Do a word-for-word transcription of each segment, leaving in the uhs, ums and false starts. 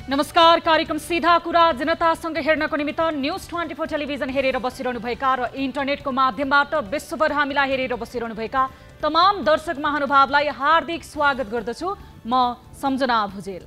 नमस्कार, कार्यक्रम सीधा कुरा जनतासँग हेर्नको निमित्त न्यूज ट्वेन्टी फोर टेलिभिजन हेरेर बसिरहनुभएका र इन्टरनेटको माध्यमबाट विश्वभर हामीलाई हेरेर बसिरहनुभएका तमाम दर्शक महानुभावलाई हार्दिक स्वागत गर्दछु। म सम्झना भुजेल।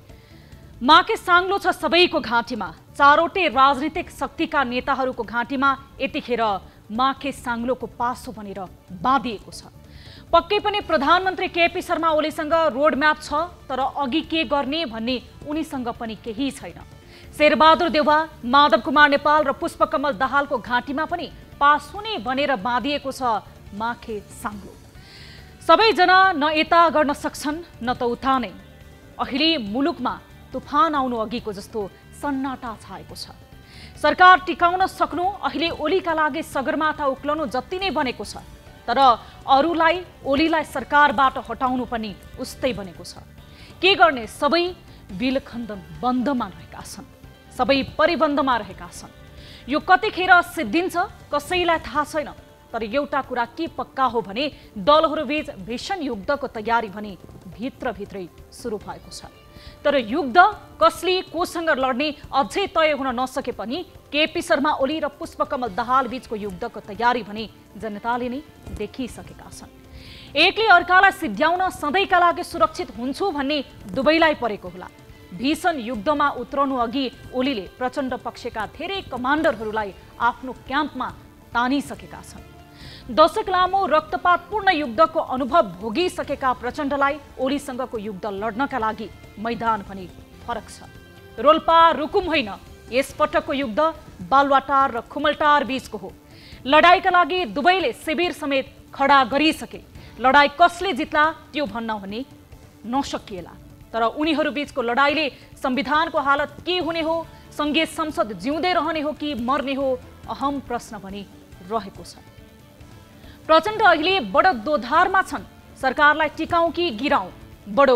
माके साङ्लो छ सबैको घाँटीमा, चारवटै राजनीतिक शक्तिका नेताहरूको घाँटीमा यतिखेर माके साङ्लोको पासो बनेर बाँधिएको छ। पक्कै पनि प्रधानमन्त्री केपी शर्मा ओलीसँग रोडम्याप छ, तर अघि के गर्ने भन्ने उनीसँग पनि केही छैन। शेरबहादुर देउवा, माधव कुमार नेपाल र पुष्पकमल दाहालको घाँटीमा पनि पासो नै बनेर बाँधिएको छ माके साङ्लो। सबैजना न यता गर्न सक्छन् न त उता नै। अहिले मुलुकमा तुफान आउनु अघिको जस्तो सन्नाटा छाएको छ। सरकार टिकाउन सक्नु अहिले ओलीका लागि सगरमाथा उक्लनु जति नै बनेको छ, तर अरूलाई ओलीलाई सरकारबाट हटाउनु पनि उस्तै बनेको छ। के गर्ने, सबै बिलखण्डन बन्दमा रहेका छन्, सबै परिबन्दमा रहेका छन्। यो कतिखेर सिद्धिन्छ कसैलाई थाहा छैन, तर एउटा कुरा के पक्का हो भने दलहरूबीच भीषण युद्धको तयारी भने भित्रभित्रै सुरु भएको छ। तर युद्ध कसले कोसँग लड्ने अझै तय हुन नसके पनि केपी शर्मा ओली र पुष्पकमल दाहाल बीचको युद्धको तयारी भने जनताले नै देखिसकेका छन्। एकले अर्कालाई सिद्ध्याउन सधैँका लागि सुरक्षित हुन्छु भन्ने दुवैलाई परेको होला। भीषण युद्धमा उत्रनु अघि ओलीले प्रचण्ड पक्षका धेरै कमान्डरहरूलाई आफ्नो क्याम्पमा तानिसकेका छन्। दशक लामो रक्तपातपूर्ण युद्धको अनुभव भोगिसकेका प्रचण्डलाई ओलीसँगको युद्ध लड्नका लागि मैदान पनि फरक छ। रोल्पा रुकुम होइन, यसपटकको युद्ध बालुवाटार र खुमलटार बीचको हो। लडाईका लागि दुवैले शिविर समेत खडा गरिसके। लडाई कसले जित्ला त्यो भन्न भने नसकिएला, तर उनीहरू बीचको लडाईले संविधानको हालत के हुने हो, संघीय संसद जिउँदै रहने हो कि मर्ने हो, अहम प्रश्न पनि रहेको छ। प्रचण्ड अहिले बडो दोधारमा छन्। सरकारलाई टिकाउँ कि गिराउँ, बडो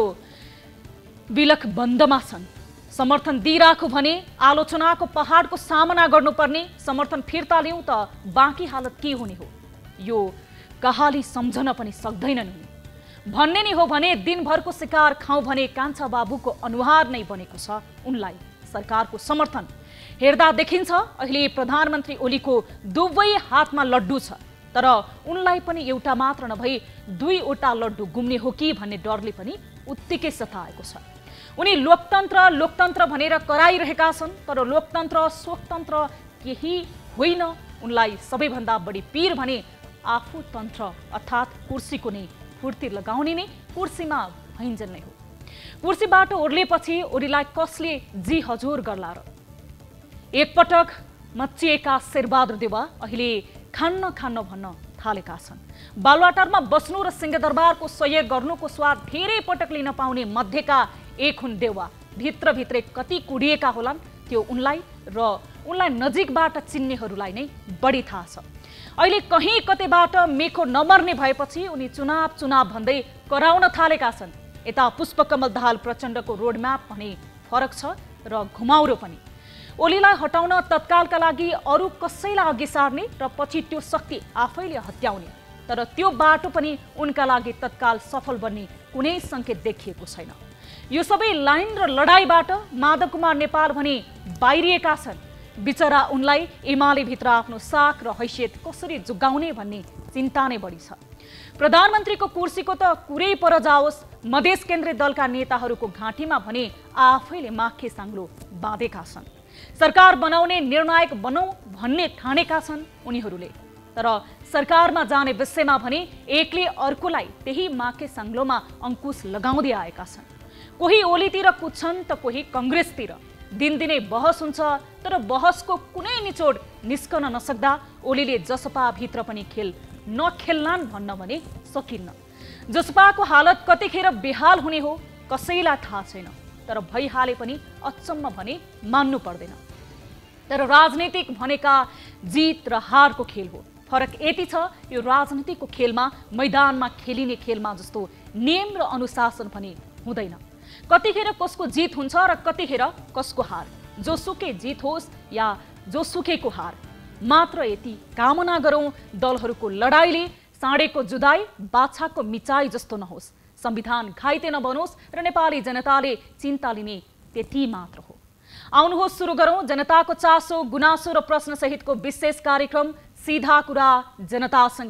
बिलख बन्दमा छन्। समर्थन दिइराखु भने आलोचनाको पहाडको सामना गर्नुपर्ने, समर्थन फिर्ता लिउँ त बाँकी हालत के हुने हो, यो कहाली सम्झन पनि सक्दैनन्। भन्ने नि हो भने दिनभरको शिकार खाउँ भने कान्छा बाबुको अनुहार नै बनेको छ उनलाई सरकारको समर्थन। हेर्दा देखिन्छ अहिले प्रधानमन्त्री ओलीको दुवै हातमा लड्डु छ, तर उनलाई पनि एउटा मात्र नभई दुईवटा लड्डु गुम्ने हो कि भन्ने डरले पनि उत्तिकै सताएको छ। उनी लोकतन्त्र लोकतन्त्र भनेर कराइरहेका छन्, तर लोकतन्त्र स्वतन्त्र केही होइन। उनलाई सबैभन्दा बढी पीर भने आफू तन्त्र अर्थात् कुर्सीको नै फुर्ती लगाउने नै कुर्सीमा भइन्जल नै हो। कुर्सीबाट ओर्लेपछि ओलीलाई कसले जी हजुर गर्ला र? एकपटक मच्चिएका शेरबहादुर देउवा अहिले खान्न खान्न भन्न थालेका छन्। बालुवाटारमा बस्नु र सिंहदरबारको सहयोग गर्नुको स्वाद धेरै पटक लिन पाउने मध्येका एक हुन् देउवा। भित्रभित्रै कति कुडिएका होलान् त्यो उनलाई र उनलाई नजिकबाट चिन्नेहरूलाई नै बढी थाहा छ। अहिले कहीँ कतैबाट मेखो नमर्ने भएपछि उनी चुनाव चुनाव भन्दै कराउन थालेका छन्। यता पुष्पकमल दाहाल प्रचण्डको रोडम्याप भने फरक छ र घुमाउरो पनि। ओलीलाई हटाउन तत्कालका लागि अरू कसैलाई अघि सार्ने र पछि त्यो शक्ति आफैले हत्याउने, तर त्यो बाटो पनि उनका लागि तत्काल सफल बन्ने कुनै सङ्केत देखिएको छैन। यो सबै लाइन र लडाईबाट माधव कुमार नेपाल भने बाहिरिएका छन्। बिचरा उनलाई एमाले भित्र आफ्नो साख र हैसियत कसरी जुगाउने भन्ने चिन्ता नै बढी छ। प्रधानमन्त्रीको कुर्सीको त कुरै पर जाओस्, मधेस केन्द्रीय दलका नेताहरूको घाँटीमा भने आफैले माखे साङ्लो बाँधेका छन्। सरकार बनाउने निर्णायक बनौँ भन्ने ठानेका छन् उनीहरूले, तर सरकारमा जाने विषयमा भने एकले अर्कोलाई त्यही माके साङ्लोमा अंकुश लगाउँदै आएका छन्। कोही ओलीतिर कुद्छन् त कोही कङ्ग्रेसतिर। दिनदिनै बहस हुन्छ, तर बहसको कुनै निचोड निस्कन नसक्दा ओलीले जसपा भित्र पनि खेल नखेल्लान् भन्न भने सकिन्न। जसपाको हालत कतिखेर बेहाल हुने हो कसैलाई थाहा छैन, तर भइहाले पनि अचम्म भने मान्नु पर्दैन। तर राजनीतिक भनेका जित र हारको खेल हो। फरक यति छ, यो राजनीतिको खेलमा मैदानमा खेलिने खेलमा जस्तो नियम र अनुशासन पनि हुँदैन। कतिखेर कसको जित हुन्छ र कतिखेर कसको हार। जोसुकै जित होस् या जोसुकैको हार, मात्र यति कामना गरौँ दलहरूको लडाईले साँडेको जुदाई बाछाको मिचाई जस्तो नहोस्, संविधान घाइते नबनोस् र नेपाली जनताले चिन्ता लिने त्यति मात्र हो। आउनुहोस् सुरु गरौं जनताको चासो गुनासो र प्रश्न सहितको विशेष कार्यक्रम सीधा कुरा जनतासँग।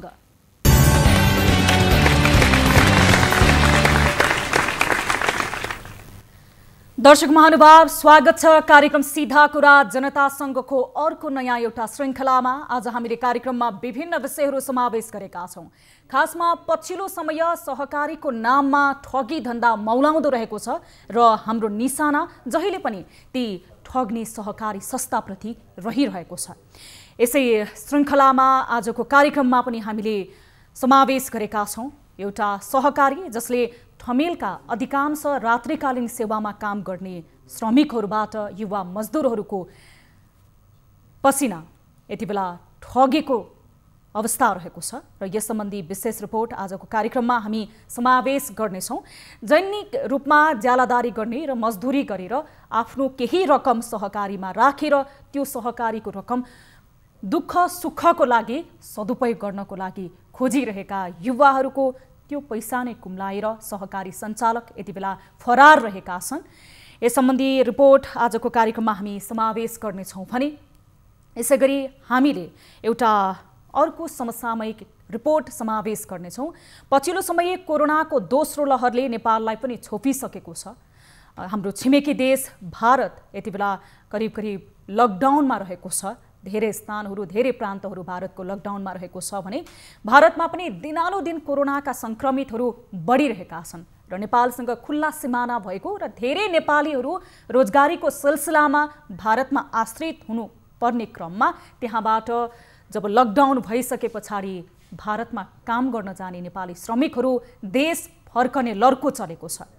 दर्शक महानुभाव, स्वागत छ कार्यक्रम सीधा कुरा जनतासँगको अर्को नयाँ एउटा श्रृङ्खलामा। आज हामीले कार्यक्रममा विभिन्न विषयहरू समावेश गरेका छौं। खासमा पछिल्लो समय सहकारीको नाममा ठगी धन्दा मौलाउँदो रहेको छ र हाम्रो निशाना जहिले पनि ती ठग्ने सहकारी संस्थाप्रति रहिरहेको छ। यसै श्रृङ्खलामा आजको कार्यक्रममा पनि हामीले समावेश गरेका छौं एउटा सहकारी जसले ठमेलका अधिकांश रात्रिकालीन सेवामा काम गर्ने श्रमिकहरूबाट युवा मजदुरहरूको पसिना यति बेला ठगेको अवस्था रहेको छ र यस सम्बन्धी विशेष रिपोर्ट आजको कार्यक्रममा हामी समावेश गर्नेछौँ। दैनिक रूपमा ज्यालादारी गर्ने र मजदुरी गरेर आफ्नो केही रकम सहकारीमा राखेर त्यो सहकारीको रकम दुःख सुखको लागि सदुपयोग गर्नको लागि खोजिरहेका युवाहरूको त्यो पैसा नै कुम्लाएर सहकारी सञ्चालक यति बेला फरार रहेका छन्। यस सम्बन्धी रिपोर्ट आजको कार्यक्रममा हामी समावेश गर्नेछौँ भने यसैगरी हामीले एउटा अर्को समसामयिक रिपोर्ट समावेश गर्नेछौँ। पछिल्लो समय कोरोनाको दोस्रो लहरले नेपाललाई पनि छोपिसकेको छ। हाम्रो छिमेकी देश भारत यति बेला करिब करिब लकडाउनमा रहेको छ। धेरै स्थानहरू धेरै प्रान्तहरू भारतको लकडाउनमा रहेको छ भने भारतमा पनि दिनानुदिन कोरोनाका संक्रमितहरू बढिरहेका छन् र नेपालसँग खुल्ला सिमाना भएको र धेरै नेपालीहरू रोजगारीको सिलसिलामा भारतमा आश्रित हुनुपर्ने क्रममा त्यहाँबाट जब लकडाउन भइसके पछाडि भारतमा काम गर्न जाने नेपाली श्रमिकहरू देश फर्कने लर्को चलेको छ।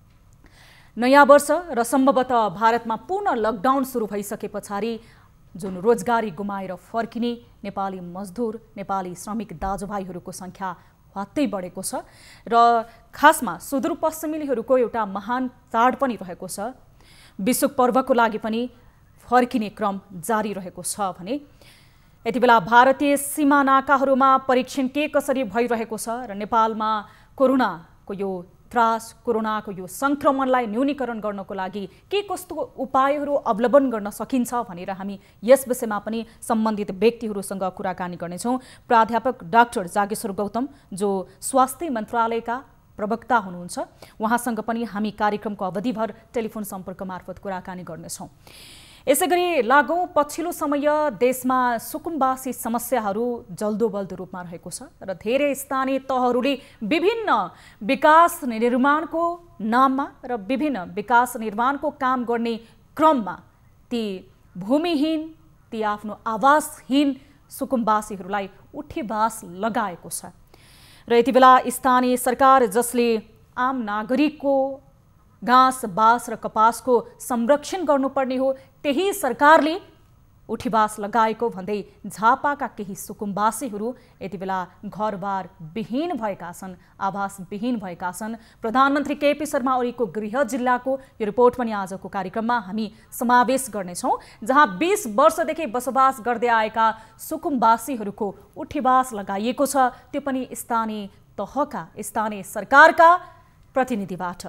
नयाँ वर्ष र सम्भवतः भारतमा पूर्ण लकडाउन सुरु भइसके पछाडि जुन रोजगारी गुमाएर फर्किने नेपाली मजदुर नेपाली श्रमिक दाजुभाइहरूको सङ्ख्या हत्तै बढेको छ र खासमा सुदूरपश्चिमेलीहरूको एउटा महान चाड पनि रहेको छ। विश्व पर्वको लागि पनि फर्किने क्रम जारी रहेको छ भने यति बेला भारतीय सीमा नाकाहरूमा परीक्षण के कसरी भइरहेको छ र नेपालमा कोरोनाको यो त्रास कोरोनाको यो संक्रमणलाई न्यूनीकरण गर्नको लागि के कस्तो उपायहरू अवलम्बन गर्न सकिन्छ भनेर हामी यस विषयमा पनि सम्बन्धित व्यक्तिहरूसँग कुराकानी गर्नेछौँ। प्राध्यापक डाक्टर जागेश्वर गौतम जो स्वास्थ्य मन्त्रालयका प्रवक्ता हुनुहुन्छ, उहाँसँग पनि हामी कार्यक्रमको अवधिभर टेलिफोन सम्पर्क मार्फत कुराकानी गर्नेछौँ। यसैगरी लागौं पछिल्लो समय देशमा सुकुम्बासी समस्याहरू जल्दो बल्दो रूपमा रहेको छ र धेरै स्थानीय तहहरूले विभिन्न विकास निर्माणको नाममा र विभिन्न विकास निर्माणको काम गर्ने क्रममा ती भूमिहीन ती आफ्नो आवासहीन सुकुम्बासीहरूलाई उठीबास लगाएको छ र यति बेला स्थानीय सरकार जसले आम नागरिकको घाँस बाँस र कपासको संरक्षण गर्नुपर्ने हो त्यही सरकारले उठीबास लगाएको भन्दै झापाका केही सुकुम्बासीहरू यति बेला घरबार विहीन भएका छन्, आवास विहीन भएका छन्। प्रधानमन्त्री केपी शर्मा ओलीको गृह जिल्लाको यो रिपोर्ट पनि आजको कार्यक्रममा हामी समावेश गर्नेछौँ, जहाँ बीस वर्षदेखि बसोबास गर्दै आएका सुकुम्बासीहरूको उठीबास लगाइएको छ, त्यो पनि स्थानीय तहका स्थानीय सरकारका प्रतिनिधिबाट।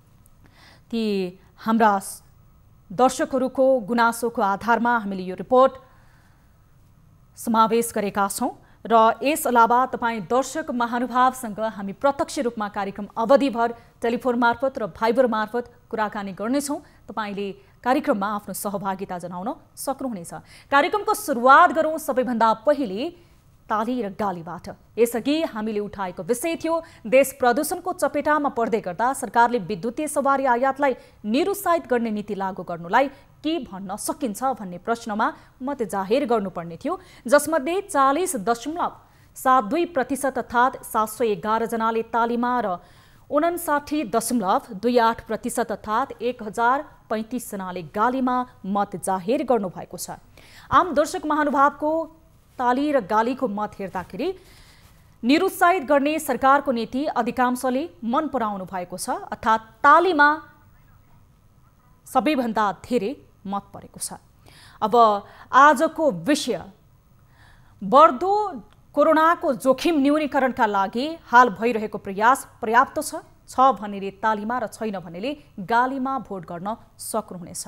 ती हाम्रा दर्शकहरूको गुनासोको आधारमा हामीले यो रिपोर्ट समावेश गरेका छौँ र यस अलावा तपाईँ दर्शक महानुभावसँग हामी प्रत्यक्ष रूपमा कार्यक्रम अवधिभर टेलिफोन मार्फत र भाइबर मार्फत कुराकानी गर्नेछौँ। तपाईँले कार्यक्रममा आफ्नो सहभागिता जनाउन सक्नुहुनेछ। कार्यक्रमको सुरुवात गरौँ सबैभन्दा पहिले ताली र गालीबाट। यसअघि हामीले उठाएको विषय थियो देश प्रदूषणको चपेटामा पर्दै गर्दा सरकारले विद्युतीय सवारी आयातलाई निरुत्साहित गर्ने नीति लागू गर्नुलाई के भन्न सकिन्छ भन्ने प्रश्नमा मत जाहेर गर्नुपर्ने थियो, जसमध्ये चालिस दशमलव सात दुई प्रतिशत अर्थात् सात सय एघार जनाले तालीमा र उनासाठी दशमलव दुई आठ प्रतिशत अर्थात् एक हजार पैँतिस जनाले गालीमा मत जाहेर गर्नुभएको छ। आम दर्शक महानुभावको ताली र गालीको मत हेर्दाखेरि निरुत्साहित गर्ने सरकारको नीति अधिकांशले मन पराउनु भएको छ, अर्थात् तालीमा सबैभन्दा धेरै मत परेको छ। अब आजको विषय बढ्दो कोरोनाको जोखिम न्यूनीकरणका लागि हाल भइरहेको प्रयास पर्याप्त छ, छ भन्नेले तालीमा र छैन भन्नेले गालीमा भोट गर्न सक्नुहुनेछ।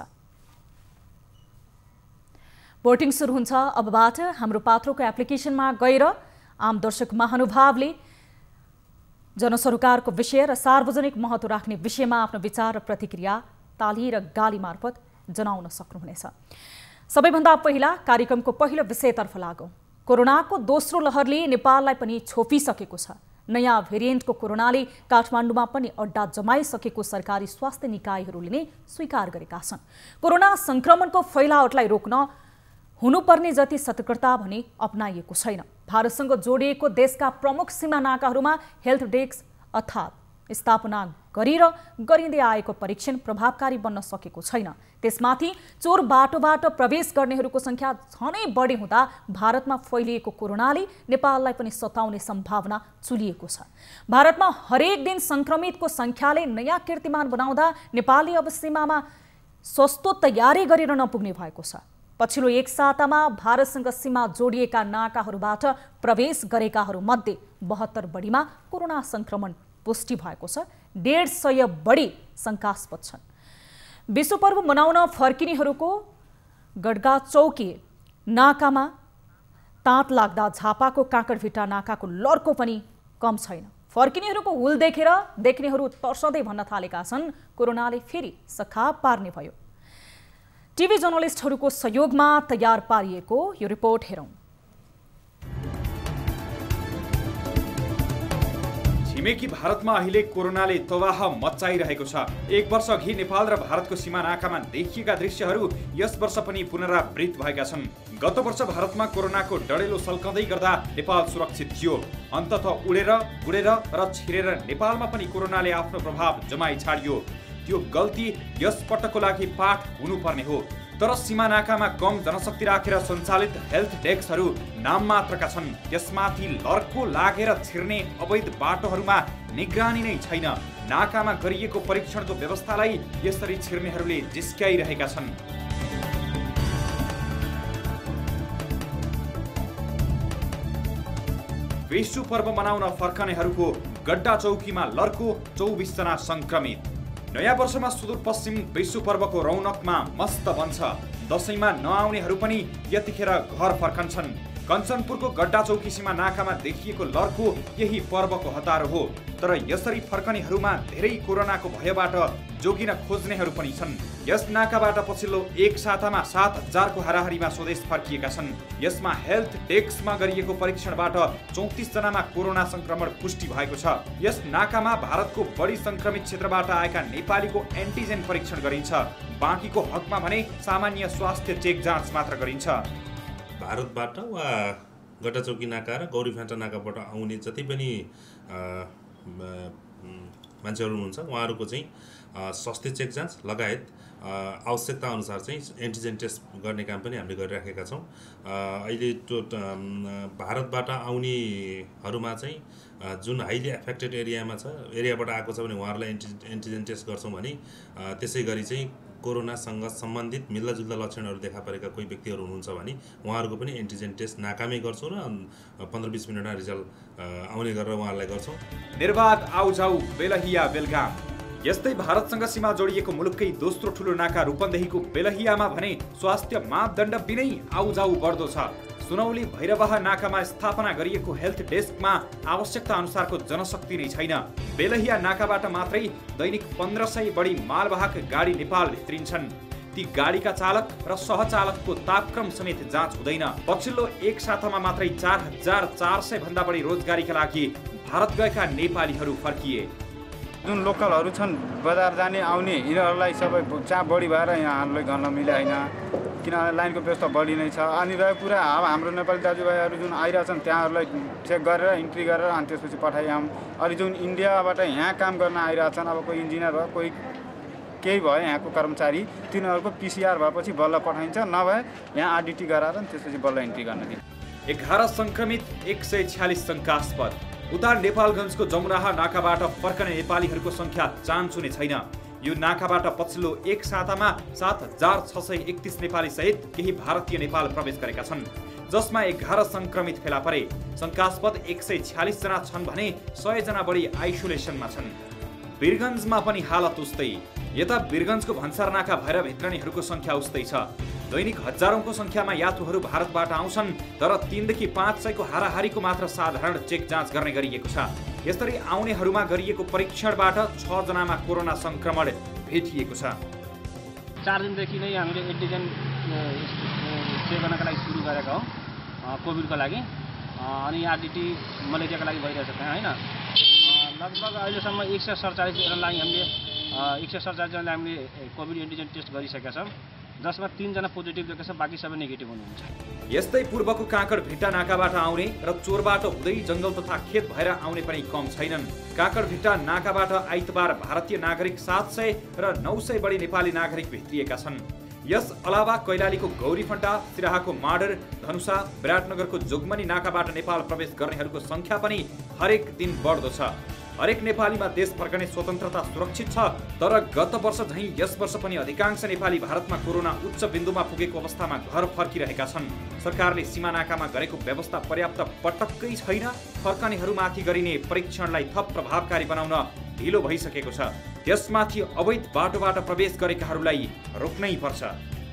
भोटिङ सुरु हुन्छ अबबाट। हाम्रो पात्रोको एप्लिकेसनमा गएर आम दर्शक महानुभावले जनसरोकारको विषय र सार्वजनिक महत्त्व राख्ने विषयमा आफ्नो विचार र प्रतिक्रिया ताली र गाली मार्फत जनाउन सक्नुहुनेछ। सबैभन्दा पहिला कार्यक्रमको पहिलो विषयतर्फ लागौं। कोरोनाको दोस्रो लहरले नेपाललाई पनि छोपिसकेको छ। नयाँ भेरिएन्टको कोरोनाले काठमाडौँमा पनि अड्डा जमाइसकेको सरकारी स्वास्थ्य निकायहरूले नै स्वीकार गरेका छन्। कोरोना संक्रमणको फैलावटलाई रोक्न हुनुपर्ने जति सतर्कता भने अपनाइएको छैन। भारतसँग जोडिएको देशका प्रमुख सीमा नाकाहरूमा हेल्थ डेस्क अर्थात् स्थापना गरेर गरिँदै आएको परीक्षण प्रभावकारी बन्न सकेको छैन। त्यसमाथि चोर बाटोबाट प्रवेश गर्नेहरूको संख्या झनै बढी हुँदा भारतमा फैलिएको कोरोनाले नेपाललाई पनि सताउने सम्भावना चुलिएको छ। भारतमा हरेक दिन संक्रमितको संख्याले नयाँ कीर्तिमान बनाउँदा नेपालले अब सीमामा सस्तो तयारी गरेर नपुग्ने भएको छ। पछिल्लो एक सातामा भारतसँग सीमा जोडिएका नाकाहरूबाट प्रवेश गरेकाहरू मध्ये बहत्तर बढीमा कोरोना संक्रमण पुष्टि भएको छ। डेढ सय बढी शंकास्पद छन्। विश्व पर्व मनाउन फर्किनेहरूको गडगा चौकी नाकामा ताँत लाग्दा झापाको काँकडभिट्टा नाकाको लर्को पनि कम छैन। फर्किनेहरूको हुल देखेर देख्नेहरू तर्सँदै भन्न थालेका छन् कोरोनाले फेरि सखाप पार्ने भयो। टिभी जर्नलिस्टहरूको सहयोगमा तयार पारिएको यो रिपोर्ट हेरौं। छिमेकी भारतमा अहिले कोरोनाले तबाह मचाइरहेको छ। एक वर्ष अघि नेपाल र भारतको सीमा नाकामा देखिएका दृश्यहरू यस वर्ष पनि पुनरावृत्त भएका छन्। गत वर्ष भारतमा कोरोनाको डढेलो सल्कँदै गर्दा नेपाल सुरक्षित थियो। अन्ततः उडेर गुडेर र छिरेर नेपालमा पनि कोरोनाले आफ्नो प्रभाव जमाइ छाड्यो। त्यो गल्ती यस पटकको लागि पाठ हुनुपर्ने हो। तर सीमा नाकामा कम जनशक्ति राखेर सञ्चालित हेल्थ डेस्कहरू नाम मात्रका छन्। त्यसमाथि लर्को लागेर छिर्ने अवैध बाटोहरूमा निगरानी नै छैन। नाकामा गरिएको परीक्षणको व्यवस्थालाई यसरी छिर्नेहरूले जिस्क्याइरहेका छन्। विश्व पर्व मनाउन फर्कनेहरूको गड्डा चौकीमा लर्को चौबिस जना संक्रमित। नयाँ वर्षमा सुदूरपश्चिम विश्व पर्वको रौनकमा मस्त बन्छ। दशैंमा नआउनेहरू पनि यतिखेर घर फर्कन्छन्। कञ्चनपुरको गड्डा चौकी सीमा नाकामा देखिएको लर्को यही पर्वको हतारो हो। तर यसरी फर्कनेहरूमा धेरै कोरोनाको भयबाट जोगिन खोज्नेहरू पनि छन्। यस नाकाबाट पछिल्लो एक सातामा सात हजारको हाराहारीमा स्वदेश फर्किएका छन्। यसमा हेल्थ डेस्कमा गरिएको परीक्षणबाट चौतिस जनामा कोरोना संक्रमण पुष्टि भएको छ। यस नाकामा भारतको बढी संक्रमित क्षेत्रबाट आएका नेपालीको एन्टिजेन परीक्षण गरिन्छ। बाँकीको हकमा भने सामान्य स्वास्थ्य चेक जाँच मात्र गरिन्छ। भारतबाट वा गड्डाचौकी नाका र गौरीफाँटा नाकाबाट आउने जति पनि मान्छेहरू हुनुहुन्छ उहाँहरूको चाहिँ स्वास्थ्य चेक जाँच लगायत आवश्यकता अनुसार चाहिँ एन्टिजेन टेस्ट गर्ने काम पनि हामीले गरिराखेका छौँ। अहिले त्यो भारतबाट आउनेहरूमा चाहिँ जुन हाइली एफेक्टेड एरियामा छ एरियाबाट आएको छ भने उहाँहरूलाई एन्टि एन्टिजेन टेस्ट गर्छौँ भने त्यसै गरी चाहिँ कोरोनासँग सम्बन्धित मिल्दाजुल्दा लक्षणहरू देखा परेका कोही व्यक्तिहरू हुनुहुन्छ भने उहाँहरूको पनि एन्टिजेन टेस्ट नाकामै गर्छौँ र पन्ध्र बिस मिनटमा रिजल्ट आउने गरेर उहाँहरूलाई गर्छौँ। निर्वाध आउजाउ बेलहिया बेलगाम। यस्तै भारतसँग सीमा जोडिएको मुलुककै दोस्रो ठुलो नाका रूपन्देहीको बेलहियामा भने स्वास्थ्य मापदण्ड बिनै आउजाउ बढ्दो छ। सुनौली भैरवाह नाकामा स्थापना गरिएको हेल्थ डेस्कमा आवश्यकता अनुसारको जनशक्ति नै छैन। बेलहिया नाकाबाट मात्रै दैनिक पन्ध्र सय बढी मालवाहक गाडी नेपाल भित्रिन्छन्। ती गाडीका चालक र सहचालकको तापक्रम समेत जाँच हुँदैन। पछिल्लो एक सातामा मात्रै चार हजार चार सय भन्दा बढी रोजगारीका लागि भारत गएका नेपालीहरू फर्किए। जुन लोकलहरू छन् बजार जाने आउने यिनीहरूलाई सबै चाप बढी भएर यहाँहरूलाई गर्न मिलेन। किनभने लाइनको व्यवस्था बढी नै छ। अनि रहेको कुरा अब हाम्रो नेपाली दाजुभाइहरू जुन आइरहेछन् त्यहाँहरूलाई चेक गरेर इन्ट्री गरेर अनि त्यसपछि पठाइहाम। अनि जुन इन्डियाबाट यहाँ काम गर्न आइरहेछन् अब कोही इन्जिनियर भयो कोही केही भयो यहाँको कर्मचारी तिनीहरूको पिसिआर भएपछि बल्ल पठाइन्छ, नभए यहाँ आरडिटी गराएर त्यसपछि बल्ल इन्ट्री गर्न दिन्छ। एघार सङ्क्रमित एक सय छ्यालिस शङ्कास्पद। उता नेपालगञ्जको जमुनाहा नाकाबाट फर्कने नेपालीहरूको सङ्ख्या चान्चुने छैन। यो नाकाबाट पछिल्लो एक सातामा सात हजार छ सय एकतिस नेपाली सहित केही भारतीय नेपाल प्रवेश गरेका छन्, जसमा एघार सङ्क्रमित फेला परे। शङ्कास्पद एक सय छ्यालिस जना छन् भने सय जना बढी आइसोलेसनमा छन्। वीरगञ्जमा पनि हालत उस्तै। यता वीरगञ्जको भन्सार नाका भएर भित्रनेहरूको सङ्ख्या उस्तै छ। दैनिक हजारौंको सङ्ख्यामा यात्रुहरू भारतबाट आउँछन्, तर तीनदेखि पाँच सयको हाराहारीको मात्र साधारण चेक जाँच गर्ने गरिएको छ। यसरी आउनेहरूमा गरिएको परीक्षणबाट छ जनामा कोरोना संक्रमण भेटिएको छ। चार दिनदेखि नै हामीले एन्टिजेन चेक गर्नका लागि सुरु गरेका हौँ कोभिडको लागि, अनि आरडिटी मलेरियाको लागि भइरहेछ त्यहाँ होइन। लगभग अहिलेसम्म एक सय सडचालिस जनालाई हामीले एक सय सडचालिस जनालाई हामीले कोभिड एन्टिजेन टेस्ट गरिसकेका छौँ, जसमा तीनजना पोजिटिभ दिएको छ, बाँकी सबै नेगेटिभ हुनुहुन्छ। यस्तै पूर्वको काँकड भिट्टा नाकाबाट आउने र चोरबाट हुँदै जङ्गल तथा खेत भएर आउने पनि कम छैनन्। काँकड भिट्टा नाकाबाट आइतबार भारतीय नागरिक सात सय र नौ सय बढी नेपाली नागरिक भित्रिएका छन्। यस अलावा कैलालीको गौरीफन्टा, सिराहाको माडर, धनुषा, विराटनगरको जोगमनी नाकाबाट नेपाल प्रवेश गर्नेहरूको सङ्ख्या पनि हरेक दिन बढ्दो छ। हरेक नेपालीमा देश फर्कने स्वतन्त्रता सुरक्षित छ, तर गत वर्ष झैँ यस वर्ष पनि अधिकांश नेपाली भारतमा कोरोना उच्च बिन्दुमा पुगेको अवस्थामा घर फर्किरहेका छन्। सरकारले सीमा नाकामा गरेको व्यवस्था पर्याप्त पटक्कै छैन। फर्कनेहरूमाथि गरिने परीक्षणलाई थप प्रभावकारी बनाउन ढिलो भइसकेको छ। त्यसमाथि अवैध बाटोबाट प्रवेश गरेकाहरूलाई रोक्नै पर्छ।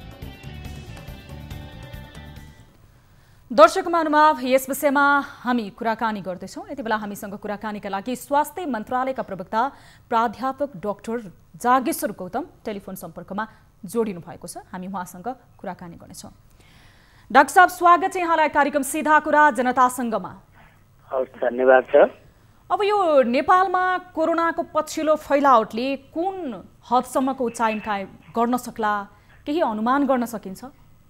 दर्शक महानुभाव, यस विषयमा हामी कुराकानी गर्दैछौँ। यति बेला हामीसँग कुराकानीका लागि स्वास्थ्य मन्त्रालयका प्रवक्ता प्राध्यापक डाक्टर जागेश्वर गौतम टेलिफोन सम्पर्कमा जोडिनु भएको छ। हामी उहाँसँग कुराकानी गर्नेछौँ। डाक्टर साहब, स्वागत छ यहाँलाई कार्यक्रम सीधा कुरा जनतासँगमा। हवस्, धन्यवाद छ। अब यो नेपालमा कोरोनाको पछिल्लो फैलावटले कुन हदसम्मको उचाइ गर्न सक्ला, केही अनुमान गर्न सकिन्छ?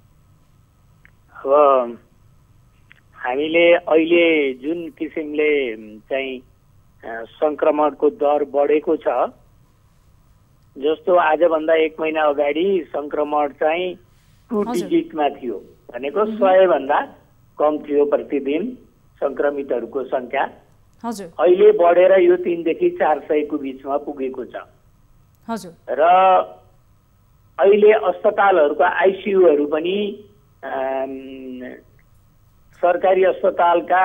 अब हामीले अहिले जुन किसिमले चाहिँ संक्रमणको दर बढेको छ, जस्तो आजभन्दा एक महिना अगाडि संक्रमण चाहिँ टु डिजिटमा थियो, भनेको सय भन्दा कम थियो प्रतिदिन संक्रमितहरूको संख्या। अहिले बढेर यो तीनदेखि चार सयको बिचमा पुगेको छ। र अहिले अस्पतालहरूको आइसियुहरू पनि सरकारी अस्पतालका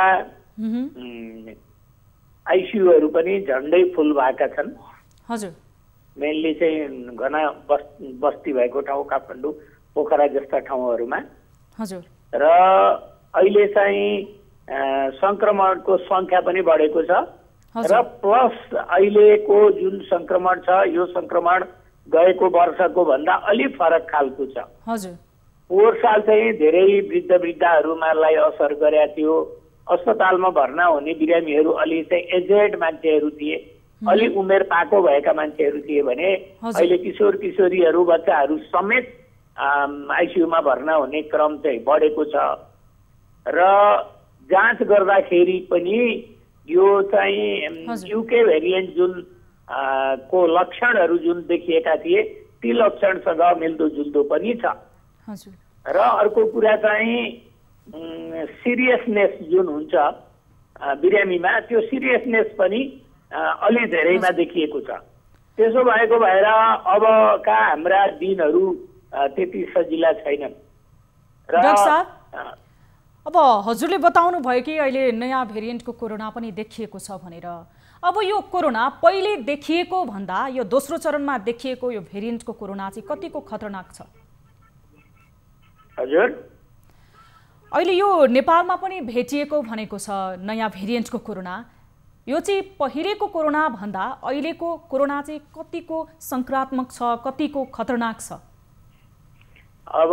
आइसियुहरू पनि झन्डै फुल भएका छन्। हजुर, मेनली चाहिँ घना बस्ती भएको ठाउँ, काठमाडौँ, पोखरा जस्ता ठाउँहरूमा। हजुर, र अहिले चाहिँ संक्रमणको संख्या पनि बढेको छ, र प्लस अहिलेको जुन संक्रमण छ यो संक्रमण गएको वर्षको भन्दा अलि फरक खालको छ। हजुर, पोहोर साल चाहिँ धेरै वृद्ध वृद्धाहरूमालाई असर गरेको थियो। अस्पतालमा भर्ना हुने बिरामीहरू अलि चाहिँ एजेड मान्छेहरू थिए, अलि उमेर पाको भएका मान्छेहरू थिए भने अहिले किशोर किशोरीहरू, बच्चाहरू समेत आइसियुमा भर्ना हुने क्रम चाहिँ बढेको छ। र जाँच गर्दाखेरि पनि यो चाहिँ युके भेरिएन्ट जुन को लक्षणहरू जुन देखिएका थिए ती लक्षणसँग मिल्दोजुल्दो पनि छ। र अर्को कुरा चाहिँ सिरियसनेस जुन हुन्छ बिरामीमा, त्यो सिरियसनेस पनि अलि धेरैमा देखिएको छ। त्यसो भएको भएर अबका हाम्रा दिनहरू त्यति सजिला छैनन्। र अब हजुरले बताउनु भयो कि अहिले नयाँ भेरिएन्टको कोरोना पनि देखिएको छ भनेर। अब यो कोरोना पहिले देखिएको भन्दा यो दोस्रो चरणमा देखिएको यो भेरिएन्टको कोरोना चाहिँ कतिको खतरनाक छ? हजुर, अहिले यो नेपालमा पनि भेटिएको भनेको छ नयाँ भेरिएन्टको कोरोना। यो चाहिँ पहिलेको कोरोना भन्दा अहिलेको कोरोना चाहिँ कतिको सङ्क्रात्मक छ, कतिको खतरनाक छ? अब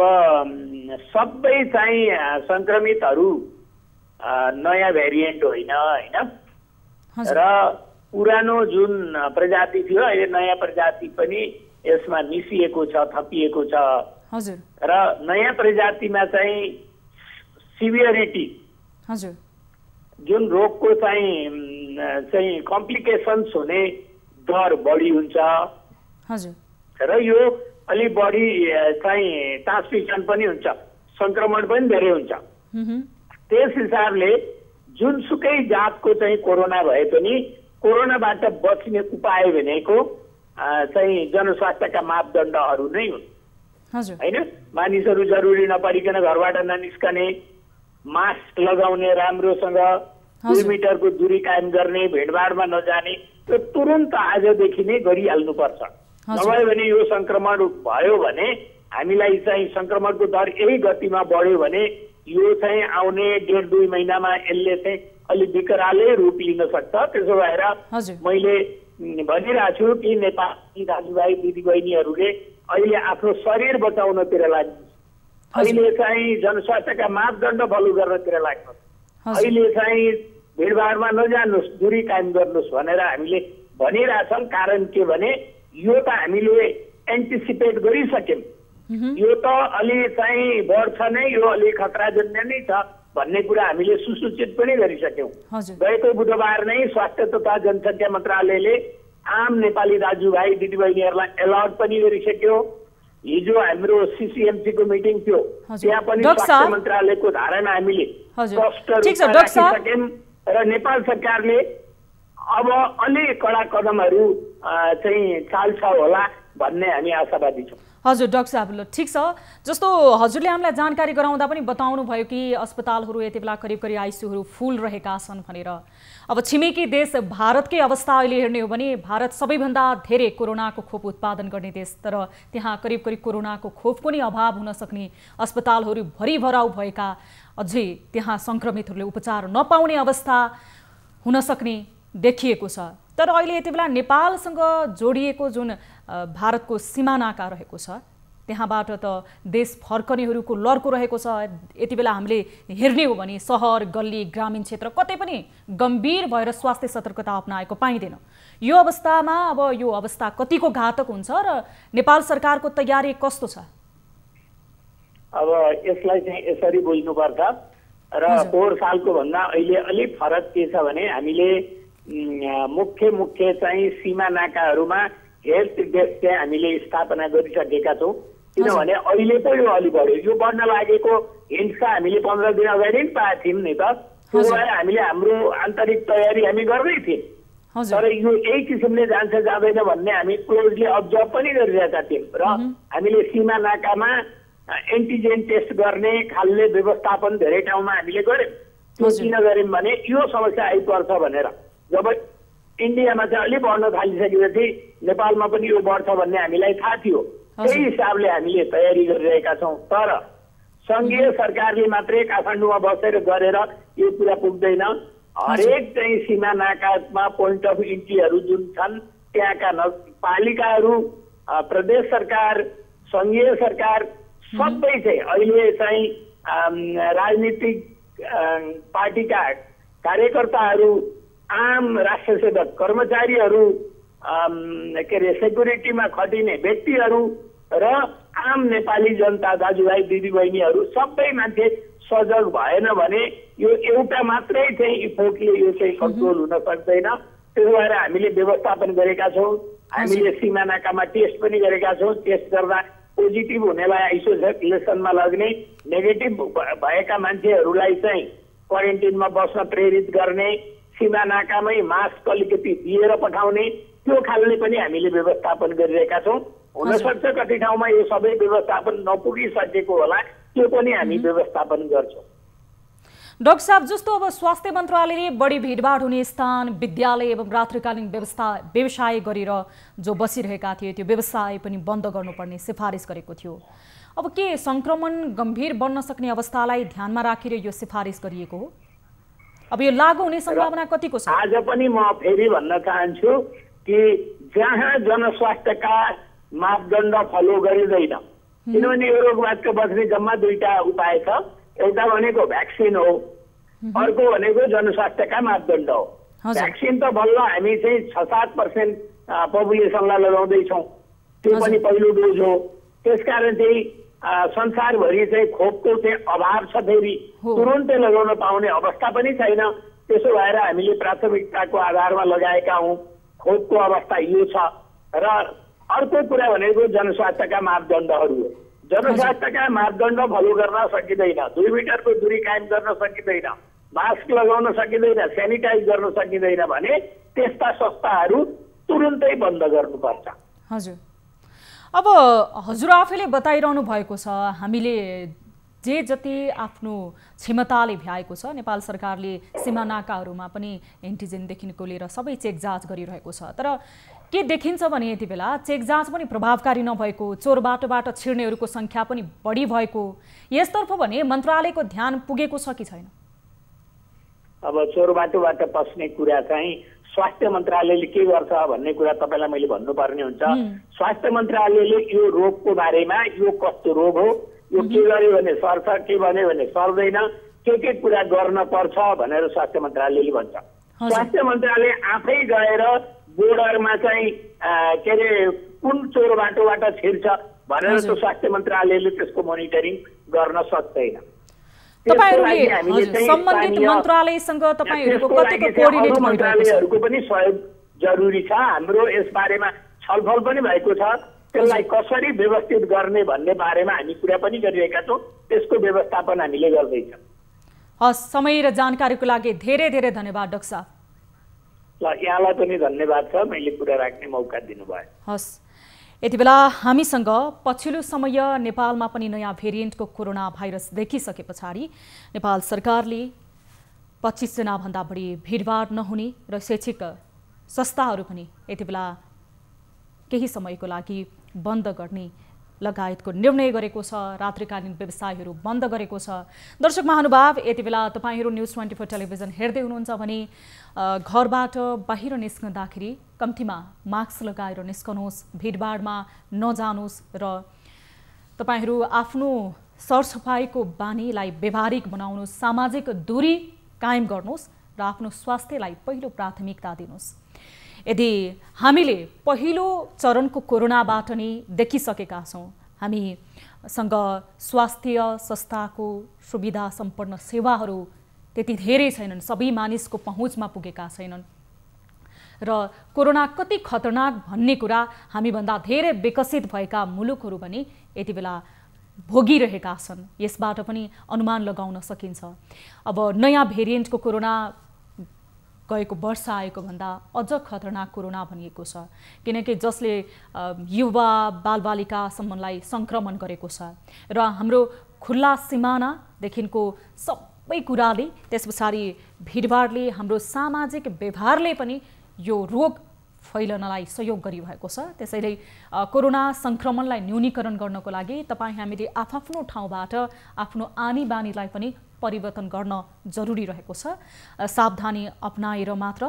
सबै चाहिँ संक्रमितहरू नयाँ भेरिएन्ट होइन होइन, र पुरानो जुन प्रजाति थियो अहिले नयाँ प्रजाति पनि यसमा मिसिएको छ, थपिएको छ। हजुर, र नयाँ प्रजातिमा चाहिँ सिभियरिटी, हजुर, जुन रोगको चाहिँ चाहिँ कम्प्लिकेसन्स हुने दर बढी हुन्छ। हजुर, र यो अलि बढी चाहिँ ट्रान्समिसन पनि हुन्छ, संक्रमण पनि धेरै हुन्छ। त्यस हिसाबले जुनसुकै जातको चाहिँ कोरोना भए पनि कोरोनाबाट बच्ने उपाय भनेको चाहिँ जनस्वास्थ्यका मापदण्डहरू नै हुन् होइन। मानिसहरू जरुरी नपरिकन घरबाट ननिस्कने, मास्क लगाउने राम्रोसँग, दुई मिटरको दूरी कायम गर्ने, भिडभाडमा नजाने, यो तुरुन्त आजदेखि नै गरिहाल्नुपर्छ। नभए भने यो संक्रमण भयो भने हामीलाई चाहिँ संक्रमणको दर यही गतिमा बढ्यो भने यो चाहिँ आउने डेढ दुई महिनामा यसले चाहिँ अलि विकरालै रूप लिन सक्छ। त्यसो भएर मैले भनिरहेको छु कि नेपाली दाजुभाइ दिदीबहिनीहरूले अहिले आफ्नो शरीर बचाउनतिर लाग्नु, अहिले चाहिँ जनस्वास्थ्यका मापदण्ड फलो गर्नतिर लाग्नु, अहिले चाहिँ भिडभाडमा नजानुहोस्, दूरी कायम गर्नुहोस् भनेर हामीले भनिरहेछौँ। कारण के भने यो त हामीले एन्टिसिपेट गरिसक्यौँ, यो त अलि चाहिँ बढ्छ नै, यो अलि खतराजन्य नै छ भन्ने कुरा हामीले सुसूचित पनि गरिसक्यौँ। गएको बुधबार नै स्वास्थ्य तथा जनसङ्ख्या मन्त्रालयले आम नेपाली दाजुभाइ दिदीबहिनीहरूलाई अलर्ट पनि गरिसक्यो। हिजो हाम्रो सिसिएमसी को मिटिङ थियो, त्यहाँ पनि स्वास्थ्य मन्त्रालयको धारणा हामीले स्पष्ट रूपमा राखिसक्यौँ र नेपाल सरकारले अब अलि कडा कदमहरू चाहिँ चाल्छ होला भन्ने हामी आशावादी छौँ। हजुर डाक्टर साहब, ल ठिक छ। जस्तो हजुरले हामीलाई जानकारी गराउँदा पनि बताउनु भयो कि अस्पतालहरू यति बेला करिब करिब आइसियूहरू फुल रहेका छन् भनेर। अब छिमेकी देश भारतकै अवस्था अहिले हेर्ने हो भने भारत सबैभन्दा धेरै कोरोनाको खोप उत्पादन गर्ने देश, तर त्यहाँ करिब करिब कोरोनाको खोपको नि अभाव हुन सक्ने, अस्पतालहरू भरिभराउ भएका, अझै त्यहाँ सङ्क्रमितहरूले उपचार नपाउने अवस्था हुन सक्ने देखिएको छ। तर अहिले यति बेला नेपालसँग जोडिएको जुन भारतको सिमानाका रहेको छ त्यहाँबाट त देश फर्कनेहरूको लर्को रहेको छ। यति बेला हामीले हेर्ने हो भने सहर गल्ली ग्रामीण क्षेत्र कतै पनि गम्भीर भएर स्वास्थ्य सतर्कता अपनाएको पाइँदैन। यो अवस्थामा अब यो अवस्था कतिको घातक हुन्छ र नेपाल सरकारको तयारी कस्तो छ? अब यसलाई चाहिँ यसरी बुझ्नुपर्छ र पोहोर सालको भन्दा अहिले अलिक फरक के छ भने हामीले मुख्य मुख्य चाहिँ सीमा नाकाहरूमा हेल्थ डेस्क चाहिँ हामीले स्थापना गरिसकेका छौँ। किनभने अहिले पो यो अलि बढ्यो, यो बढ्न लागेको हिन्ट्स हामीले पन्ध्र दिन अगाडि पनि पाएको थियौँ नि त। त्यो भएर हामीले हाम्रो आन्तरिक तयारी हामी गर्दै थियौँ, तर यो यही किसिमले जान्छ जाँदैन भन्ने हामी क्लोजली अब्जर्भ पनि गरिरहेका थियौँ र हामीले सीमा नाकामा एन्टिजेन टेस्ट गर्ने खालले व्यवस्थापन धेरै ठाउँमा हामीले गर्यौँ। त्यो किन गर्यौँ भने यो समस्या आइपर्छ भनेर। जब इन्डियामा चाहिँ अलिक बढ्न थालिसकेपछि नेपालमा पनि यो बढ्छ भन्ने हामीलाई थाहा थियो, त्यही हिसाबले हामीले तयारी गरिरहेका छौँ। तर सङ्घीय सरकारले मात्रै काठमाडौँमा बसेर गरेर यो कुरा पुग्दैन। हरेक चाहिँ सीमा नाकामा पोइन्ट अफ इन्ट्रीहरू जुन छन् त्यहाँका पालिकाहरू, प्रदेश सरकार, सङ्घीय सरकार सबै चाहिँ अहिले चाहिँ राजनीतिक पार्टीका कार्यकर्ताहरू, आम राष्ट्र सेवक कर्मचारीहरू, के अरे सेक्युरिटीमा खटिने व्यक्तिहरू र आम नेपाली जनता दाजुभाइ दिदीबहिनीहरू सबै मान्छे सजग भएन भने यो एउटा मात्रै चाहिँ इफोर्टले यो चाहिँ कन्ट्रोल हुन सक्दैन। त्यसो भएर हामीले व्यवस्थापन गरेका छौँ। हामीले सीमा नाकामा टेस्ट पनि गरेका छौँ। टेस्ट गर्दा पोजिटिभ हुनेलाई आइसोलेसनमा लग्ने, नेगेटिभ भएका मान्छेहरूलाई चाहिँ क्वारेन्टिनमा बस्न प्रेरित गर्ने, सीमा नाकामै मास्क अलिकति दिएर पठाउने, त्यो खालले पनि हामीले व्यवस्थापन गरिरहेका छौँ। हुनसक्छ कति ठाउँमा यो सबै व्यवस्थापन नपुगिसकेको होला, त्यो पनि हामी व्यवस्थापन गर्छौँ। डाक्टर साहब, जस्तो अब स्वास्थ्य मन्त्रालयले बढी भिडभाड हुने स्थान, विद्यालय एवं रात्रिकालीन व्यवस्था व्यवसाय गरेर जो बसिरहेका थिए त्यो व्यवसाय पनि बन्द गर्नुपर्ने सिफारिस गरेको थियो। अब के सङ्क्रमण गम्भीर बन्न सक्ने अवस्थालाई ध्यानमा राखेर यो सिफारिस गरिएको हो? अब यो लागू हुने सम्भावना कतिको छ? आज पनि म फेरि भन्न चाहन्छु कि जहाँ जनस्वास्थ्यका मापदण्ड फलो गरिँदैन, किनभने यो रोगबाट बच्ने जम्मा दुईटा उपाय छ। एउटा भनेको भ्याक्सिन हो, अर्को भनेको जनस्वास्थ्यका मापदण्ड हो। भ्याक्सिन त बल्ल हामी चाहिँ छ सात पर्सेन्ट पपुलेसनलाई लगाउँदैछौँ, त्यो पनि पहिलो डोज हो। त्यसकारण चाहिँ संसारभरि चाहिँ खोपको चाहिँ अभाव छ, फेरि तुरुन्तै लगाउन पाउने अवस्था पनि छैन। त्यसो भएर हामीले प्राथमिकताको आधारमा लगाएका हौँ। खोपको अवस्था यो छ। र अर्को कुरा भनेको जनस्वास्थ्यका मापदण्डहरू हो। जनस्वास्थ्यका मापदण्ड फलो गर्न सकिँदैन, दुई मिटरको दूरी कायम गर्न सकिँदैन, मास्क लगाउन सकिँदैन, सेनिटाइज गर्न सकिँदैन भने त्यस्ता संस्थाहरू तुरुन्तै बन्द गर्नुपर्छ। हजुर, अब हजुर आफैले बताइरहनु भएको छ हामीले जे जति आफ्नो क्षमताले भ्याएको छ नेपाल सरकारले सीमा नाकाहरूमा पनि एन्टिजेनदेखिको लिएर सबै चेक जाँच गरिरहेको छ। तर के देखिन्छ भने यति बेला चेक जाँच पनि प्रभावकारी नभएको, चोर बाटोबाट छिर्नेहरूको सङ्ख्या पनि बढी भएको, यसतर्फ भने मन्त्रालयको ध्यान पुगेको छ कि छैन? अब चोर बाटोबाट पस्ने कुरा चाहिँ स्वास्थ्य मन्त्रालयले के गर्छ भन्ने कुरा तपाईँलाई मैले भन्नुपर्ने हुन्छ। स्वास्थ्य मन्त्रालयले यो रोगको बारेमा यो कस्तो रोग हो, यो के गर्यो भने सर्छ, के भन्यो भने सर्दैन, के के कुरा गर्न पर्छ भनेर स्वास्थ्य मन्त्रालयले भन्छ। स्वास्थ्य मन्त्रालय आफै गएर बोर्डरमा चाहिँ के अरे कुन चोर बाटोबाट छिर्छ भनेर त स्वास्थ्य मन्त्रालयले त्यसको मोनिटरिङ गर्न सक्दैन। तपाईहरुले सम्बन्धित मन्त्रालयसँग तपाईहरुको कतिको कोअर्डिनेट मन्त्रालयहरुको पनि सहयोग जरुरी छ। हाम्रो यस बारेमा छलफल पनि भएको छ। त्यसलाई कसरी व्यवस्थित गर्ने भन्ने बारेमा हामी कुरा पनि गरिरहेका छौँ। त्यसको व्यवस्थापन हामीले गर्दैछौँ। हस्, समय र जानकारीको लागि धेरै धेरै धन्यवाद डाक्टर साहब। ल, यहाँलाई पनि धन्यवाद छ मैले कुरा राख्ने मौका दिनुभयो। हस्, यति बेला हामीसँग पछिल्लो समय नेपालमा पनि नयाँ भेरिएन्टको कोरोना भाइरस देखिसके पछाडि नेपाल सरकारले पच्चीस जना भन्दा बढी भिडभाड नहुने र शैक्षिक संस्थाहरू पनि यति बेला केही समयको लागि बन्द गर्ने लगायतको निर्णय गरेको छ। रात्रिकालीन व्यवसायहरू बन्द गरेको छ। दर्शक महानुभाव, यति बेला तपाईहरू न्युज ट्वेन्टी फोर टेलिभिजन हेर्दै हुनुहुन्छ भने घरबाट बाहिर निस्कँदाखेरि कम्तीमा मास्क लगाएर निस्कनुहोस्, भिडभाडमा नजानुहोस् र तपाईहरू आफ्नो सरसफाइको बानीलाई व्यवहारिक बनाउनुहोस्, सामाजिक दूरी कायम गर्नुहोस् र आफ्नो स्वास्थ्यलाई पहिलो प्राथमिकता दिनुहोस्। यदि हामीले पहिलो चरणको कोरोनाबाट नै देखिसकेका छौँ, हामीसँग स्वास्थ्य संस्थाको सुविधा सम्पन्न सेवाहरू त्यति धेरै छैनन्, सबै मानिसको पहुँचमा पुगेका छैनन् र कोरोना कति खतरनाक भन्ने कुरा हामीभन्दा धेरै विकसित भएका मुलुकहरू पनि यति बेला भोगिरहेका छन्। यसबाट पनि अनुमान लगाउन सकिन्छ। अब नयाँ भेरिएन्टको कोरोना गएको वर्ष आएको भन्दा अझ खतरनाक कोरोना भनिएको छ, किनकि जसले युवा बालबालिकासम्मलाई सङ्क्रमण गरेको छ र हाम्रो खुल्ला सिमानादेखिको सबै कुराले, त्यस पछाडि भिडभाडले, हाम्रो सामाजिक व्यवहारले पनि यो रोग फैलनलाई सहयोग गरिरहेको छ। त्यसैले कोरोना सङ्क्रमणलाई न्यूनीकरण गर्नको लागि तपाईँ हामीले आफ्नो ठाउँबाट आफ्नो आनी बानीलाई पनि परिवर्तन गर्न जरुरी रहेको छ। सावधानी अपनाएर मात्र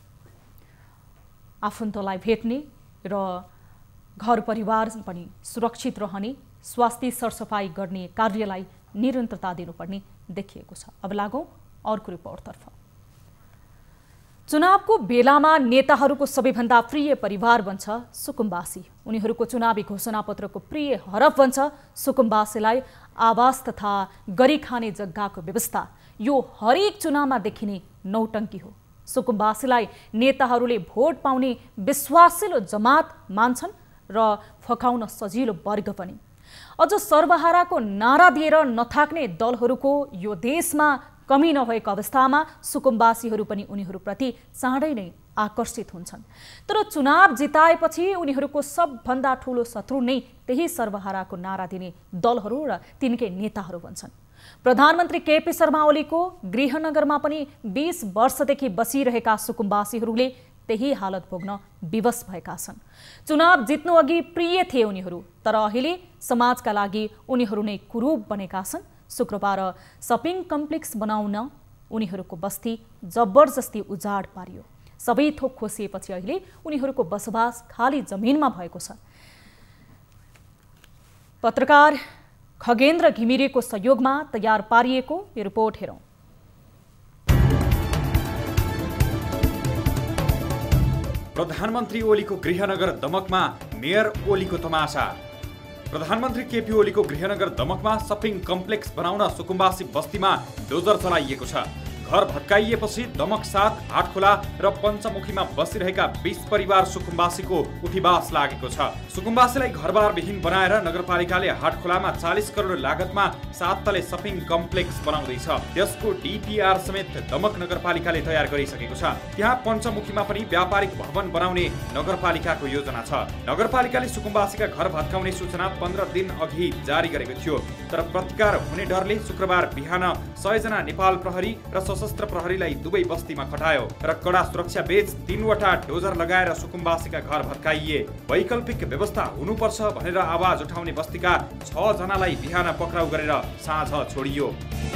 आफन्तलाई भेट्ने र घर परिवार पनि सुरक्षित रहने, स्वास्थ्य सरसफाई गर्ने कार्यलाई निरन्तरता दिनुपर्ने देखिएको छ। अब लागौँ अर्को रिपोर्टतर्फ। चुनावको बेलामा नेताहरूको सबैभन्दा प्रिय परिवार बन्छ सुकुम्बासी। उनीहरूको चुनावी घोषणापत्रको प्रिय हरफ बन्छ सुकुम्बासीलाई आवास तथा गरी खाने जग्गाको व्यवस्था। यो हरेक चुनावमा देखिने नौटङ्की हो। सुकुम्बासीलाई नेताहरूले भोट पाउने विश्वासिलो जमात मान्छन् र फकाउन सजिलो वर्ग पनि। अझ सर्वहाराको नारा दिएर नथाक्ने दलहरूको यो देशमा कमी नभएको अवस्थामा सुकुम्बासीहरू पनि उनीहरूप्रति चाँडै नै आकर्षित हुन्छन्। तर चुनाव जिताएपछि उनीहरूको सबभन्दा ठुलो शत्रु नै त्यही सर्वहाराको नारा दिने दलहरू र तिनकै नेताहरू बन्छन्। प्रधानमन्त्री केपी शर्मा ओलीको गृहनगरमा पनि बीस वर्षदेखि बसिरहेका सुकुम्बासीहरूले त्यही हालत भोग्न विवश भएका छन्। चुनाव जित्नु अघि प्रिय थिए उनीहरू, तर अहिले समाजका लागि उनीहरू नै कुरूप बनेका छन्। शुक्रबार सपिङ कम्प्लेक्स बनाउन उनीहरूको बस्ती जबरजस्ती उजाड पारियो। सबै थोक खोसिएपछि अहिले उनीहरूको बसोबास खाली जमिनमा भएको छ। पत्रकार खगेन्द्र घिमिरेको सहयोगमा तयार पारिएको यो रिपोर्ट हेरौँ। प्रधानमन्त्री ओलीको गृहनगर दमकमा मेयर ओलीको तमासा। प्रधानमन्त्री केपी ओलीको गृहनगर दमकमा सपिङ कम्प्लेक्स बनाउन सुकुम्बासी बस्तीमा डोजर चलाइएको छ। घर भत्काइएपछि दमक साथ हाटखोला र पञ्चमुखीमा बसिरहेका बीस परिवार सुकुम्बासीको उठिवास लागेको छ। सुकुम्बासीलाई घरबार विहीन बनाएर नगरपालिकाले हाटखोलामा चालीस करोड लागतमा सात तले सपिङ कम्प्लेक्स बनाउँदैछ। त्यसको डीपीआर समेत दमक नगरपालिकाले तयार गरिसकेको छ। त्यहाँ पञ्चमुखीमा पनि व्यापारिक भवन बनाउने नगरपालिकाको योजना छ। नगरपालिकाले सुकुम्बासीका घर भत्काउने सूचना पन्ध्र दिन अघि जारी गरेको थियो, तर प्रतिकार हुने डरले शुक्रबार बिहान सय जना नेपाल प्रहरी र सशस्त्र प्रहरीलाई दुवै बस्तीमा खटायो र कडा सुरक्षा बीच तीनवटा डोजर लगाएर सुकुम्बासीका घर भत्काइए। वैकल्पिक व्यवस्था हुनुपर्छ भनेर आवाज उठाउने बस्तीका छ जनालाई बिहान पक्राउ गरेर साँझ छोडियो।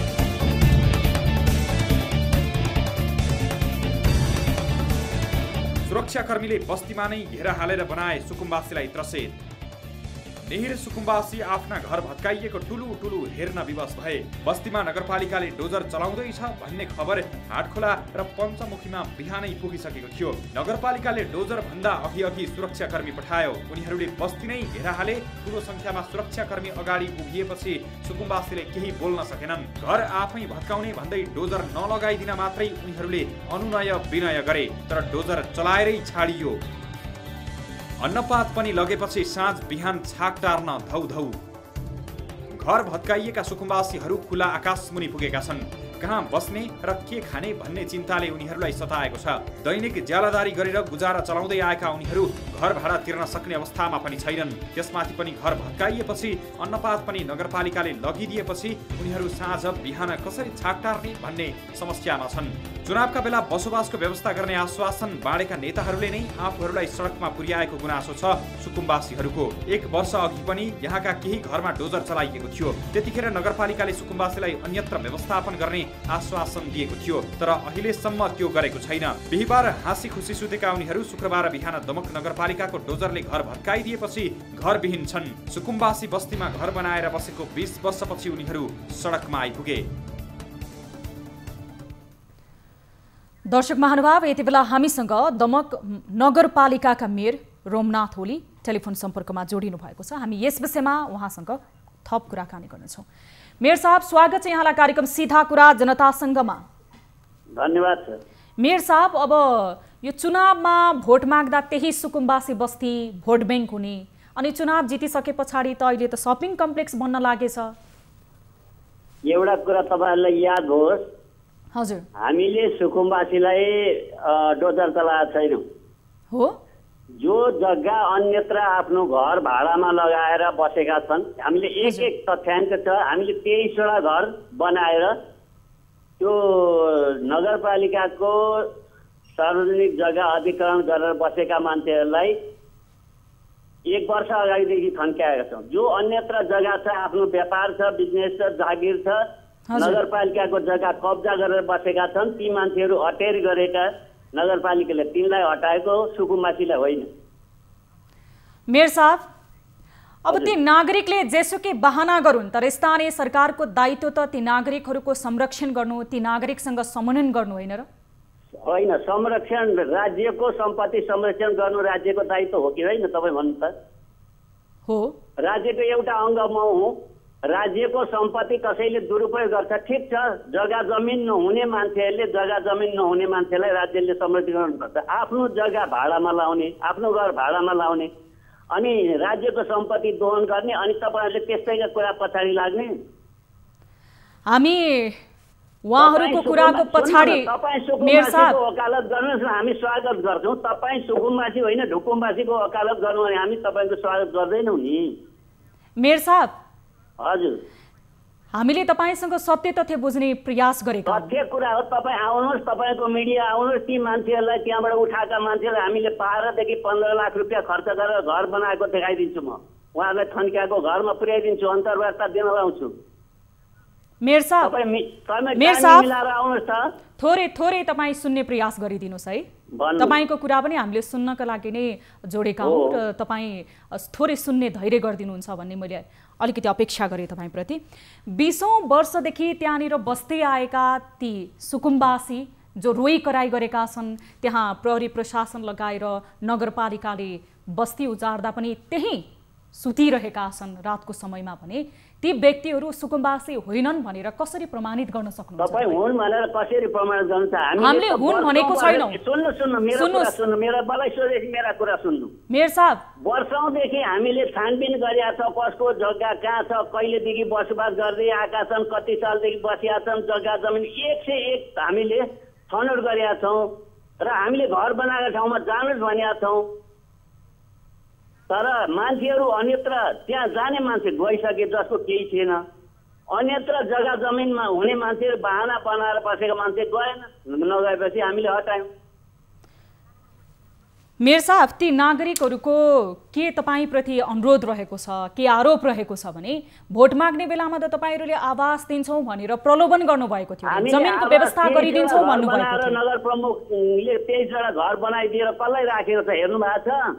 सुरक्षाकर्मीले बस्तीमा नै घेरा हालेर बनाए सुकुम्बासीलाई त्रसित। नेहिर सुकुम्बासी आफ्ना घर भत्काइएको टुलु टुलु हेर्न विवश भए। बस्तीमा नगरपालिकाले डोजर चलाउँदैछ भन्ने खबर हाटखोला र पञ्चमुखीमा बिहानै पुगिसकेको थियो। नगरपालिकाले डोजर भन्दा अघि अघि सुरक्षाकर्मी पठायो। उनीहरूले बस्ती नै घेरा हाले। ठुलो संख्यामा सुरक्षाकर्मी अगाडि उभिएपछि सुकुम्बासीले केही बोल्न सकेनन्। घर आफै भत्काउने भन्दै डोजर नलगाइदिन मात्रै उनीहरूले अनुनय विनय गरे, तर डोजर चलाएरै छाडियो। अन्नपात पनि लगेपछि साँझ बिहान छाक टार्न धौधौ। घर भत्काइएका सुकुम्बासीहरू खुला आकाश मुनि पुगेका छन्। कहाँ बस्ने र के खाने भन्ने चिन्ताले उनीहरूलाई सताएको छ। दैनिक ज्यालादारी गरेर गुजारा चलाउँदै आएका उनीहरू घर भाडा तिर्न सक्ने अवस्थामा पनि छैनन्। त्यसमाथि पनि घर भत्काइएपछि अन्नपात पनि नगरपालिकाले लगिदिएपछि उनीहरू साँझ बिहान कसरी छाक टार्ने भन्ने समस्यामा छन्। चुनावका बेला बसोबासको व्यवस्था गर्ने आश्वासन बाँडेका नेताहरूले नै आफूहरूलाई सडकमा पुर्याएको गुनासो छ सुकुम्बासीहरूको। एक वर्ष अघि पनि यहाँका केही घरमा डोजर चलाइएको थियो। त्यतिखेर नगरपालिकाले सुकुम्बासीलाई अन्यत्र व्यवस्थापन गर्ने आश्वासन दिएको थियो, तर अहिलेसम्म त्यो गरेको छैन। बिहिबार हाँसी खुसी सुतेका उनीहरू शुक्रबार बिहान दमक नगरपालिकाको डोजरले घर भत्काइदिएपछि घरविहीन छन्। सुकुम्बासी बस्तीमा घर बनाएर बसेको बीस वर्षपछि उनीहरू सडकमा आइपुगे। दर्शक महानुभाव, यति बेला हामीसँग दमक नगरपालिकाका मेयर रोमनाथ ओली टेलिफोन सम्पर्कमा जोडिनु भएको छ। हामी यस विषयमा उहाँसँग थप कुराकानी गर्नेछौँ। मेयर साहब, स्वागत छ यहाँलाई कार्यक्रम सीधा कुरा जनतासँगमा। धन्यवाद सर। मेयर साहब, अब यो चुनावमा भोट माग्दा त्यही सुकुम्बासी बस्ती भोट ब्याङ्क हुने, अनि चुनाव जितिसके पछाडि त अहिले त सपिङ कम्प्लेक्स बन्न लागेछ। एउटा कुरा तपाईँहरूलाई याद होस्, हजुर, हामीले सुकुम्बासीलाई डोजर चलाएको छैनौँ हो। जो जग्गा अन्यत्र आफ्नो घर भाडामा लगाएर बसेका छन्, हामीले एक एक तथ्याङ्क छ। हामीले तेइसवटा घर बनाएर त्यो नगरपालिकाको सार्वजनिक जग्गा अधिग्रहण गरेर बसेका मान्छेहरूलाई एक वर्ष अगाडिदेखि थन्क्याएका छौँ। जो अन्यत्र जग्गा छ, आफ्नो व्यापार छ, बिजनेस छ, जागिर छ, नगरपालिकाको जग्गा कब्जा गरेर बसेका छन्, ती मान्छेहरू अटेर गरेका नगरपालिकाले तिनलाई हटाएको, सुकुम्बासीलाई होइन। मेयर साहब, अब ती नागरिकले जेसुकै बहाना गरून्, तर स्थानीय सरकारको दायित्व त ती नागरिकहरूको संरक्षण गर्नु, ती नागरिकसँग समन्वयन गर्नु होइन र? होइन, संरक्षण राज्यको सम्पत्ति संरक्षण गर्नु राज्यको दायित्व हो कि होइन? तपाईँ भन्नु त। हो, राज्यको एउटा अङ्ग म हुँ। राज्यको सम्पत्ति कसैले दुरुपयोग गर्छ, ठिक छ। जग्गा जमिन नहुने मान्छेहरूले, जग्गा जमिन नहुने मान्छेलाई राज्यले संरक्षण गर्नुपर्छ। आफ्नो जग्गा भाडामा लाउने, आफ्नो घर भाडामा लाउने, अनि राज्यको सम्पत्ति दोहन गर्ने, अनि तपाईँहरूले त्यस्तैका कुरा पछाडि लाग्ने। हामी उहाँहरूको कुराको पछाडि मेयर साहब वकालत गर्नुहोस् न, हामी स्वागत गर्छौँ। तपाईँ सुकुम्बासी होइन ढुकुम्बासीको वकालत गर्नु भने हामी तपाईँको स्वागत गर्दैनौँ नि। मेयर साहब, हजुर, हामीले तपाईँसँग सत्य तथ्य बुझ्ने प्रयास गरेका। तथ्य कुरा हो। तपाईँ आउनुहोस्, तपाईँको मिडिया आउनुहोस्, ती मान्छेहरूलाई त्यहाँबाट उठाएका मान्छेलाई हामीले बाह्रदेखि पन्ध्र लाख रुपियाँ खर्च गरेर घर बनाएको देखाइदिन्छु। म उहाँहरूलाई थन्क्याएको घरमा पुर्याइदिन्छु, अन्तर्वार्ता दिन लाउँछु। मेयर साहब, मेयर साहब, आउनुहोस् त, थोरै थोरै तपाईँ सुन्ने प्रयास गरिदिनुहोस् है। तपाईँको कुरा पनि हामीले सुन्नका लागि नै जोडेका हौँ र तपाईँ थोरै सुन्ने धैर्य गरिदिनुहुन्छ भन्ने मैले अलिकति अपेक्षा गरेँ तपाईँप्रति। बीसौँ वर्षदेखि त्यहाँनिर बस्दै आएका ती सुकुम्बासी जो रोइ कराई गरेका छन्, त्यहाँ प्रहरी प्रशासन लगाएर नगरपालिकाले बस्ती उजार्दा पनि त्यही सुतिरहेका छन् रातको समयमा भने, ती व्यक्तिहरू सुकुम्बासी होइनन् भनेर कसरी प्रमाणित गर्न सक्नुहुन्छ? तपाईँ हुन् भनेर कसरी प्रमाणित गर्नु छ? हामीले हुन् भनेको छैनौँ। सुन्नु सुन्नु मेरो कुरा सुन्नु, मेरो मलाई सोधेपछि मेरा कुरा सुन्नु। मेयर साहब, वर्षौँदेखि हामीले छानबिन गरेका छौँ कसको जग्गा कहाँ छ, कहिलेदेखि बसोबास गर्दै आएका छन्, कति सालदेखि बसिया छन्, जग्गा जमिन एक सय एक हामीले छनौट गरेका छौँ र हामीले घर बनाएका ठाउँमा जानुहोस् भनेका छौँ। तर मान्छेहरू अन्यत्र त्यहाँ जाने मान्छे गइसके जसको केही थिएन, अन्यत्र जग्गा जमिनमा हुने मान्छेहरू बाहना बनाएर बसेको मान्छे गएन, नगएपछि हामीले हटायौँ। मेयर साहब, ती नागरिकहरूको के तपाईँप्रति अनुरोध रहेको छ, के आरोप रहेको छ भने भोट माग्ने बेलामा त तपाईँहरूले आवास दिन्छौँ भनेर प्रलोभन गर्नुभएको थियो, जमिनको व्यवस्था गरिदिन्छौँ भन्नुभएको थियो। नगर प्रमुखले तेइसवटा घर बनाइदिएर कसलाई राखेको छ हेर्नु भएको छ?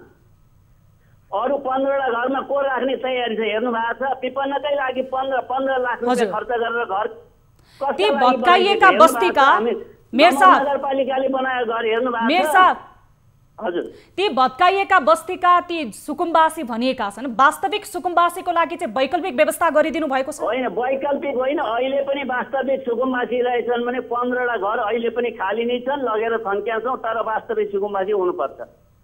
अरू पन्ध्रवटा घरमा को राख्ने तयारी छ हेर्नु भएको छ? विपन्नकै लागि पन्ध्र पन्ध्र लाख रुपियाँ खर्च गरेर घर ती भत्काइएका बस्तीका मेयर साहब नगरपालिकाले बनाएको घर हेर्नु भएको छ? मेयर साहब, हजुर, ती भत्काइएका बस्तीका ती सुकुम्बासी भनिएका छन्, वास्तविक सुकुम्बासीको लागि चाहिँ वैकल्पिक व्यवस्था गरिदिनु भएको छ? होइन, वैकल्पिक होइन, अहिले पनि वास्तविक सुकुम्बासी रहेछन् भने पन्ध्रवटा घर अहिले पनि खाली नै छन्, लगेर थन्क्याउँछौँ, तर वास्तविक सुकुम्बासी हुनुपर्छ।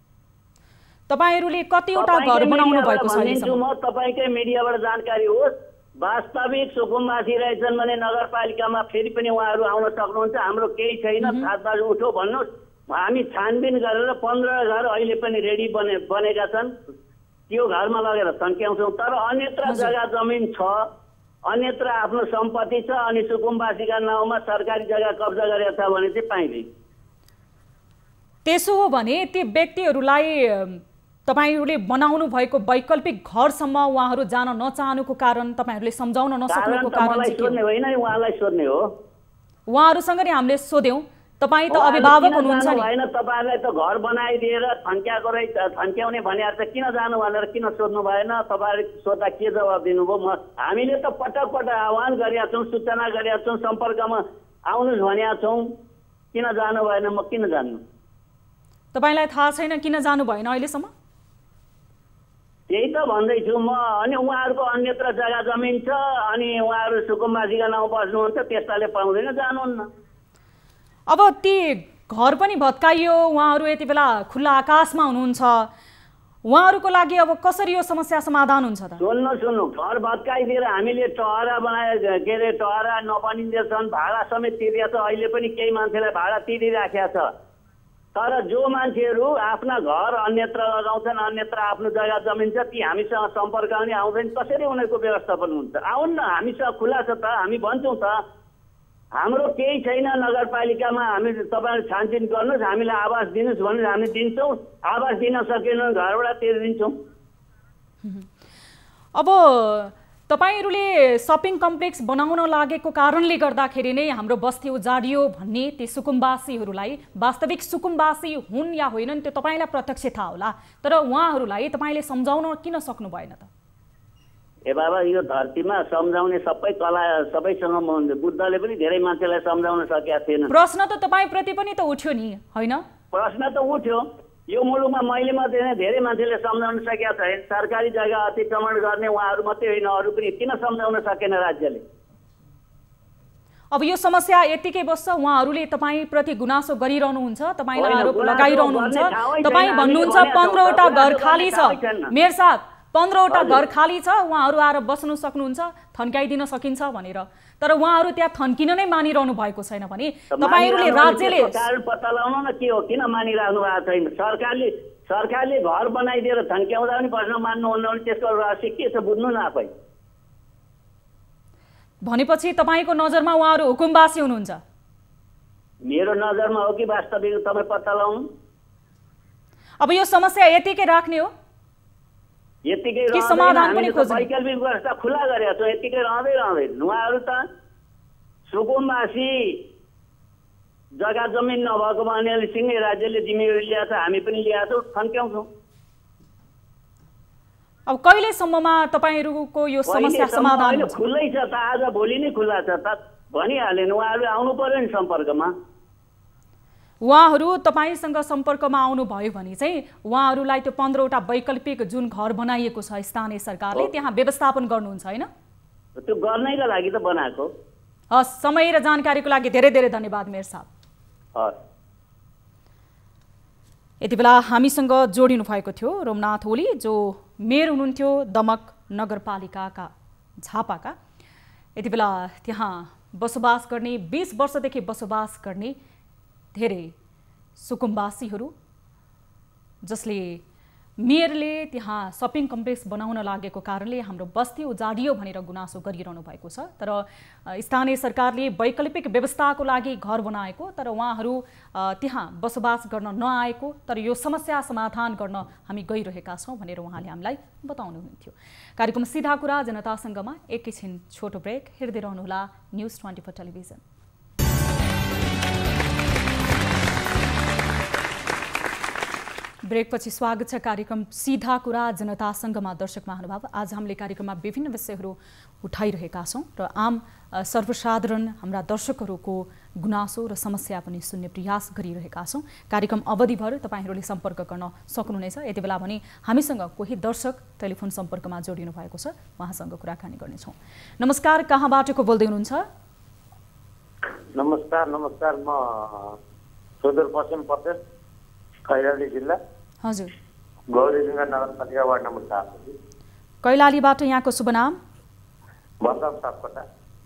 तपाईहरूले कतिवटा घर बनाउनु भएको छ अहिलेसम्म? म तपाईँकै मिडियाबाट जानकारी होस्, वास्तविक सुकुम्बासी रहेछन् भने नगरपालिकामा फेरि पनि उहाँहरू आउन सक्नुहुन्छ। हाम्रो केही छैन, सात बजे उठो भन्नुहोस्, हामी छानबिन गरेर पन्ध्र घर अहिले पनि रेडी बने बनेका छन्, त्यो घरमा लगेर थन्क्याउँछौँ। तर अन्यत्र जग्गा जमिन छ, अन्यत्र आफ्नो सम्पत्ति छ अनि सुकुम्बासीका नाउँमा सरकारी जग्गा कब्जा गरेको छ भने चाहिँ पाइँदैन। त्यसो हो भने ती व्यक्तिहरूलाई तपाईहरूले बनाउनु भएको वैकल्पिक घरसम्म उहाँहरू जान नचाहनुको कारण, तपाईँहरूले सम्झाउन नसक्नुको कारण चाहिँ के हो? होइन, उहाँलाई सोध्ने हो। उहाँहरूसँग नि हामीले सोध्यौँ, तपाईँ त अभिभावक हुनुहुन्छ नि। होइन, तपाईँहरूलाई त घर बनाइदिएर थन्क्याएको रहेछ, थन्क्याउने भनेर त किन जानु भनेर किन सोध्नु भएन? तपाईँहरूले सोद्धा के जवाब दिनुभयो? म हामीले त पटक पटक आह्वान गरेका छौँ, सूचना गरेका छौँ, सम्पर्कमा आउनुहोस् भनेका छौँ, किन जानु भएन? म किन जान्नु? तपाईँलाई थाहा छैन किन जानु भएन अहिलेसम्म? त्यही त भन्दैछु म। अनि उहाँहरूको अन्यत्र जग्गा जमिन छ अनि उहाँहरू सुकुम्बासीका नाउँ बस्नुहुन्छ, त्यस्ताले पाउँदैन, जानुहुन्न। अब ती घर पनि भत्काइयो, उहाँहरू यति बेला खुल्ला आकाशमा हुनुहुन्छ, उहाँहरूको लागि अब कसरी यो समस्या समाधान हुन्छ त? सुन्नु सुन्नु घर भत्काइदिएर हामीले टहरा बनाए, के अरे टहरा नबनिँदैछन्, भाडा समेत तिरेको छ, अहिले पनि केही मान्छेलाई भाडा तिरिराखेको छ। तर जो मान्छेहरू आफ्ना घर अन्यत्र लगाउँछन्, अन्यत्र आफ्नो जग्गा जमिन छ, ती हामीसँग सम्पर्क आउने आउँदैन, कसरी उनीहरूको व्यवस्थापन हुन्छ? आउन् न, हामीसँग खुला छ त, हामी भन्छौँ त, हाम्रो केही छैन नगरपालिकामा, हामी तपाईँहरू छानबिन गर्नुहोस्, हामीलाई आवास दिनुहोस् भने हामी दिन्छौँ, आवास दिन सकेन घरबाट तिरिदिन्छौँ। अब तपाईहरूले सपिङ कम्प्लेक्स बनाउन लागेको कारणले गर्दाखेरि नै हाम्रो बस्ती उजाडियो भन्ने ती सुकुम्बासीहरूलाई, वास्तविक सुकुम्बासी हुन् या होइनन् त्यो तपाईँलाई प्रत्यक्ष थाहा होला, तर उहाँहरूलाई तपाईँले सम्झाउन किन सक्नु भएन त? ए बाबा, यो धरतीमा सम्झाउने सबै कला सबैसँग म, बुद्धले पनि धेरै मान्छेलाई सम्झाउन सकेका थिएन। प्रश्न त तपाईँप्रति पनि त उठ्यो नि, होइन? प्रश्न त उठ्यो, यो मुलुकमा मैले मात्रै धेरै मान्छेले सम्झाउन सकेका छैन। सरकारी जग्गा अतिक्रमण गर्ने उहाँहरू मात्रै होइन, अरू पनि किन सम्झाउन सकेन राज्यले? अब यो समस्या यतिकै बस्छ, उहाँहरूले तपाईँप्रति गुनासो गरिरहनुहुन्छ, तपाईँलाई आरोप लगाइरहनुहुन्छ, तपाईँ भन्नुहुन्छ पन्ध्रवटा घर खाली छ। मेयर साहब, पन्ध्रवटा घर खाली छ, उहाँहरू आएर बस्नु सक्नुहुन्छ, थन्काइदिन सकिन्छ भनेर, तर उहाँहरू त्यहाँ थन्किन नै मानिरहनु भएको छैन भने तपाईँहरूले राज्यले कारण पत्ता लगाउनु न के हो, किन मानिरहनु भएको छैन? सरकारले सरकारले घर बनाइदिएर थन्क्याउँदा पनि बस्न मान्नुहुन्न भने त्यसको रहस्य के छ बुझ्नु न आफै। भनेपछि तपाईँको नजरमा उहाँहरू हुकुमबासी हुनुहुन्छ? मेरो नजरमा हो कि वास्तविक तपाईँ पत्ता लगाउनु। अब यो समस्या यतिकै राख्ने हो? यतिकै के समाधान पनि खोज्ने? वैकल्पिक व्यवस्था खुला गरेका छौँ, यतिकै रहँदै रहँदै उहाँहरू त सुकुम्बासी जग्गा जमिन नभएको मानेले सिङ्गै राज्यले जिम्मेवारी ल्याएको छ, हामी पनि ल्याएको छौँ, थन्क्याउँछौँ। अब कहिलेसम्ममा तपाईँहरूको यो समस्या समाधान हुन्छ? खुल्लै छ त, आज भोलि नै खुल्ला छ त, भनिहालेन, उहाँहरू आउनु पर्यो नि सम्पर्कमा। उहाँहरू तपाईँसँग सम्पर्कमा आउनुभयो भने चाहिँ उहाँहरूलाई त्यो पन्ध्रवटा वैकल्पिक जुन घर बनाइएको छ स्थानीय सरकारले, त्यहाँ व्यवस्थापन गर्नुहुन्छ होइन? त्यो गर्नैका लागि त बनाएको। हस्, समय र जानकारीको लागि धेरै धेरै धन्यवाद मेयर साहब। हस्, यति बेला हामीसँग जोडिनु भएको थियो रोमनाथ ओली, जो मेयर हुनुहुन्थ्यो दमक नगरपालिकाका झापाका। यति बेला त्यहाँ बसोबास गर्ने बीस वर्षदेखि बसोबास गर्ने धेरै सुकुम्बासीहरू, जसले मेयरले त्यहाँ सपिङ कम्प्लेक्स बनाउन लागेको कारणले हाम्रो बस्ती उजाडियो भनेर गुनासो गरिरहनु भएको छ। तर स्थानीय सरकारले वैकल्पिक व्यवस्थाको लागि घर बनाएको, तर उहाँहरू त्यहाँ बसोबास गर्न नआएको, तर यो समस्या समाधान गर्न हामी गइरहेका छौँ भनेर उहाँले हामीलाई बताउनुहुन्थ्यो। कार्यक्रम सीधा कुरा जनतासँगमा एकैछिन छोटो ब्रेक, हेर्दै रहनुहोला न्युज ट्वेन्टी फोर टेलिभिजन। ब्रेकपछि स्वागत छ कार्यक्रम सीधा कुरा जनतासँगमा। दर्शक महानुभाव, आज हामीले कार्यक्रममा विभिन्न विषयहरू उठाइरहेका छौँ र आम सर्वसाधारण हाम्रा दर्शकहरूको गुनासो र समस्या पनि सुन्ने प्रयास गरिरहेका छौँ। कार्यक्रम अवधिभर तपाईँहरूले सम्पर्क गर्न सक्नुहुनेछ। यति बेला भने हामीसँग कोही दर्शक टेलिफोन सम्पर्कमा जोडिनु भएको छ, उहाँसँग कुराकानी गर्नेछौँ। नमस्कार, कहाँबाट को बोल्दै हुनुहुन्छ? नमस्कार नमस्कार म सुदूरपश्चिम प्रदेश कैलाली जिल्ला हजुर गौरीगङ्गा नगरपालिका वार्ड नम्बर सात। कैलालीबाट यहाँको शुभ नाम? बलराम सापकोटा।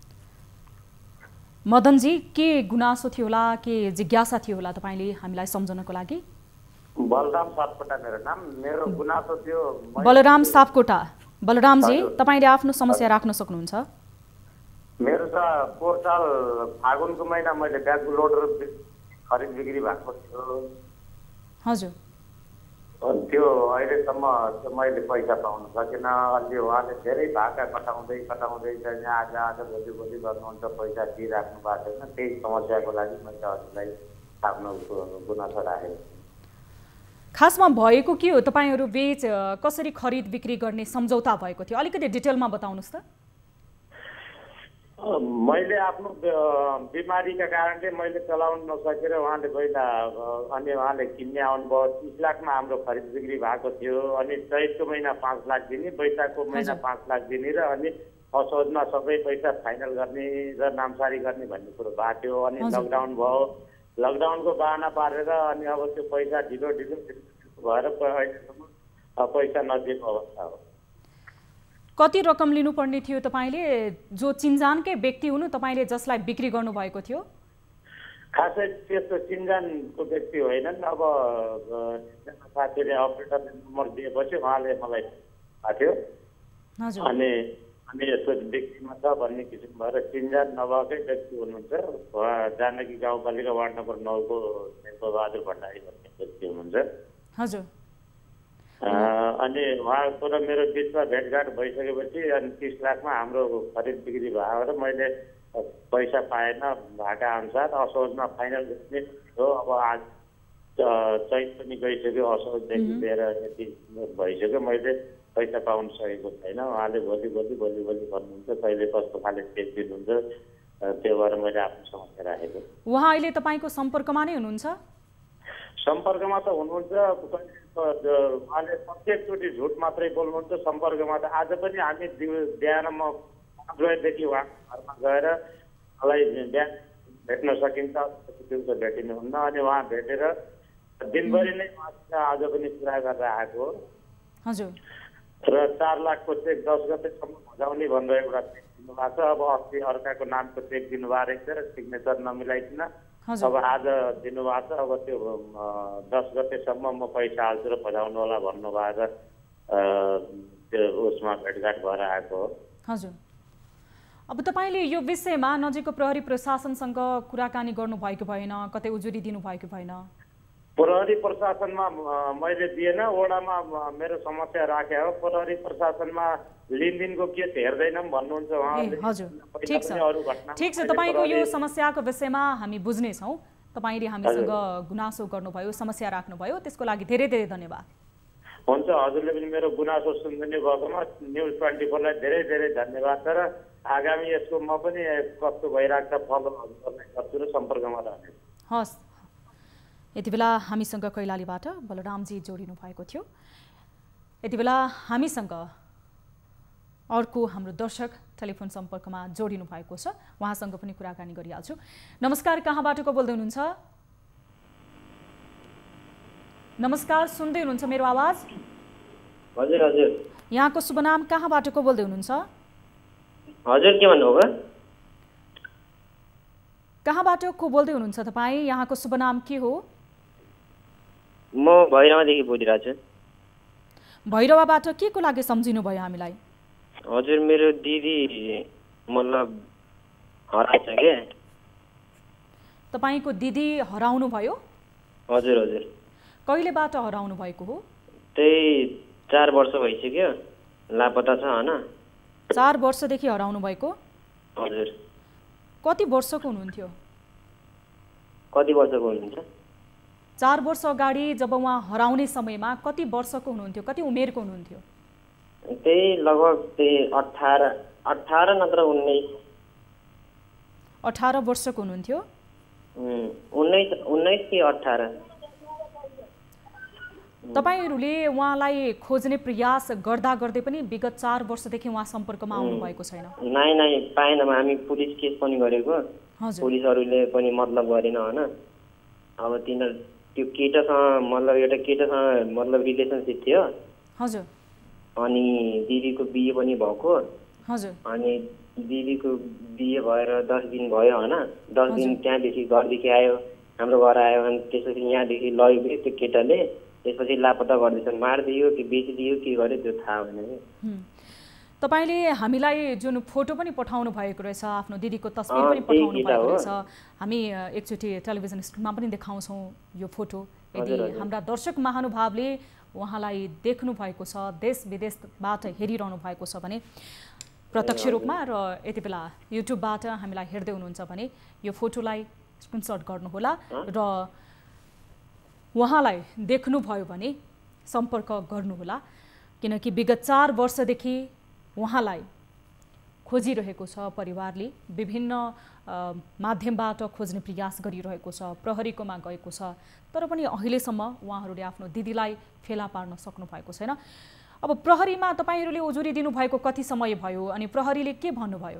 मदनजी, के गुनासो थियो होला, के जिज्ञासा थियो होला तपाईँले हामीलाई सम्झनको लागि? बलराम सापकोटा मेरो नाम। मेरो गुनासो थियो बलराम सापकोटा। बलरामजी, तपाईँले आफ्नो समस्या राख्न सक्नुहुन्छ। मेरो त पोहोर साल फागुनको महिना मैले ब्यागको लोडर खरिद बिक्री भएको थियो। हजुर। त्यो अहिलेसम्म मैले पैसा पाउनु सकिनँ। अलि उहाँले धेरै भाका कटाउँदै कटाउँदै चाहिँ आज आज भोलि भोलि गर्नुहुन्छ, पैसा दिइराख्नु भएको छैन। त्यही समस्याको लागि मैले हजुरलाई आफ्नो गुनासो राखेको। खासमा भएको के हो? तपाईँहरू बीच कसरी खरिद बिक्री गर्ने सम्झौता भएको थियो? अलिकति डिटेलमा बताउनुहोस् त। मैले आफ्नो बिमारीका कारणले मैले चलाउन नसकेर उहाँले पहिला अनि उहाँले किन्ने आउनुभयो। तिस लाखमा हाम्रो खरिद बिक्री भएको थियो। अनि चैतको महिना पाँच लाख दिने, वैशाखको महिना पाँच लाख दिने र अनि असोजमा सबै पैसा फाइनल गर्ने र नामसारी गर्ने भन्ने कुरो भएको थियो। अनि लकडाउन भयो। लकडाउनको बाहना पारेर अनि अब त्यो पैसा ढिलो ढिलो भएर अहिलेसम्म पैसा नदिएको अवस्था हो। कति रकम लिनुपर्ने थियो तपाईँले? जो चिन्जानकै व्यक्ति हुनु तपाईँले जसलाई बिक्री गर्नुभएको थियो? खासै त्यस्तो चिन्जानको व्यक्ति होइनन्। अब साथीले अपरेटर नम्बर दिएपछि उहाँले मलाई थियो अनि अनि यस्तो व्यक्तिमा छ भन्ने किसिम भएर चिन्जान नभएकै व्यक्ति हुनुहुन्छ। जानकी गाउँपालिका वार्ड नम्बर नौको बहादुर भण्डारी भन्ने व्यक्ति हुनुहुन्छ। हजुर। अनि उहाँको र मेरो बिचमा भेटघाट भइसकेपछि अनि तिस लाखमा हाम्रो खरिद बिक्री भयो र मैले पैसा पाएन भाका अनुसार। असोजमा फाइनल गर्ने हो। अब आज चैत पनि गइसक्यो, असोजदेखि लिएर यति भइसक्यो, मैले पैसा पाउन सकेको छैन। उहाँले भोलि भोलि भोलि भोलि भन्नुहुन्छ, कहिले कस्तो खाले चेक दिनुहुन्छ। त्यो भएर मैले आफ्नो समस्या राखेको। उहाँ अहिले तपाईँको सम्पर्कमा नै हुनुहुन्छ? सम्पर्कमा त हुनुहुन्छ। उहाँले प्रत्येकचोटि झुट मात्रै बोल्नुहुन्छ। सम्पर्कमा त आज पनि हामी बिहान म पाँच बजेदेखि उहाँको घरमा गएर मलाई बिहान भेट्न सकिन्छ, दिउँसो भेटिनुहुन्न। अनि उहाँ भेटेर दिनभरि नै उहाँसित आज पनि कुरा गरेर आएको हो। हजुर। र चार लाखको चेक दस गतेसम्म बुझाउने भनेर एउटा चेक दिनुभएको छ। अब अस्ति अर्काको नामको चेक दिनुभएको रहेछ र सिग्नेचर नमिलाइकन अब आज दिनुभएको छ। अब त्यो दस गतेसम्म म पैसा हाल्छु र पठाउनु होला भन्नुभएको त्यो उसमा भेटघाट भएर आएको हो। हजुर। अब तपाईँले यो विषयमा नजिकको प्रहरी प्रशासनसँग कुराकानी गर्नुभएको भएन? कतै उजुरी दिनुभएको भएन? प्रहरी प्रशासनमा मैले दिएन। वडामा मेरो समस्या राखे हो। प्रहरी प्रशासनमा लिनदिनको केस हेर्दैनौँ भन्नुहुन्छ उहाँले। हजुर, ठिक छ ठिक छ। तपाईँको यो समस्याको विषयमा हामी बुझ्नेछौँ। तपाईँले हामीसँग गुनासो गर्नुभयो, समस्या राख्नुभयो, त्यसको लागि धेरै धेरै धन्यवाद। हुन्छ, हजुरले पनि मेरो गुनासो सुनिदिनु भएकोमा न्युज ट्वेन्टी फोरलाई धेरै धेरै धन्यवाद छ। र आगामी यसको म पनि कस्तो भइरहेको छ फलो गर्ने गर्छु र सम्पर्कमा रहने। हस्। यति बेला हामीसँग कैलालीबाट बलरामजी जोडिनु भएको थियो। यति बेला हामीसँग अर्को हाम्रो दर्शक टेलिफोन सम्पर्कमा जोडिनु भएको छ, उहाँसँग पनि कुराकानी गरिहाल्छु। नमस्कार, कहाँबाट को बोल्दै हुनुहुन्छ? नमस्कार, सुन्दै हुनुहुन्छ मेरो आवाज? हजुर हजुर। यहाँको शुभ नाम, कहाँबाट को बोल्दै हुनुहुन्छ? हजुर, के भन्नुभयो? कहाँबाट को बोल्दै हुनुहुन्छ तपाईँ? यहाँको शुभ नाम के हो? म भैरवादेखि बोलिरहेको छु। भैरवाबाट के को लागि सम्झिनु भयो हामीलाई? हजुर, मेरो दिदी मतलब हराएछ के। तपाईँको दिदी हराउनु भयो? हजुर हजुर। कहिलेबाट हराउनु भएको हो? त्यही चार वर्ष भइसक्यो, लापता छ हैन। चार वर्षदेखि हराउनु भएको? हजुर। कति वर्षको हुनुहुन्थ्यो? कति वर्षको हुनुहुन्छ? चार वर्ष अगाडि जब उहाँ हराउने समयमा कति वर्षको हुनुहुन्थ्यो, कति उमेरको हुनुहुन्थ्यो? त्यही लगभग त्यही अठार अठार नत्र उन्नाइस। अठार वर्षको हुनुहुन्थ्यो? उन्नाइस उन्नाइस कि अठार। तपाईहरूले उहाँलाई खोज्ने प्रयास गर्दा गर्दै पनि विगत चार वर्षदेखि उहाँ सम्पर्कमा आउनु भएको छैन? नाइ नाइ पाएनौँ, हामी पुलिस केस पनि गरेको। पुलिसहरूले पनि मतलब गरेन हैन। अब तिनीहरू त्यो केटासँग मतलब एउटा केटासँग मतलब रिलेसनसिप थियो। हजुर। अनि दिदीको बिहे पनि भएको। हजुर। अनि दिदीको बिहे भएर दस दिन भयो हैन। दस दिन त्यहाँदेखि घरदेखि आयो, हाम्रो घर आयो। अनि त्यसपछि यहाँदेखि लग्यो त्यो केटाले। त्यसपछि लापता गर्दैछन्, मारिदियो कि बेचिदियो के गर्यो त्यो थाहा भएन कि। तपाईले हामीलाई जुन फोटो पनि पठाउनु भएको रहेछ, आफ्नो दिदीको तस्बिर पनि पठाउनु भएको रहेछ, हामी एकचोटि टेलिभिजन स्क्रिनमा पनि देखाउँछौँ यो फोटो। यदि हाम्रा दर्शक महानुभावले उहाँलाई देख्नु भएको छ, देश विदेशबाट हेरिरहनु भएको छ भने प्रत्यक्ष रूपमा र यति बेला युट्युबबाट हामीलाई हेर्दै हुनुहुन्छ भने यो फोटोलाई स्क्रिनसट गर्नुहोला र उहाँलाई देख्नुभयो भने सम्पर्क गर्नुहोला, किनकि विगत चार वर्षदेखि उहाँलाई खोजिरहेको छ परिवारले। विभिन्न माध्यमबाट खोज्ने प्रयास गरिरहेको छ, प्रहरीकोमा गएको छ, तर पनि अहिलेसम्म उहाँहरूले आफ्नो दिदीलाई फेला पार्न सक्नु भएको छैन। अब प्रहरीमा तपाईहरूले उजुरी दिनुभएको कति समय भयो अनि प्रहरीले के भन्नुभयो?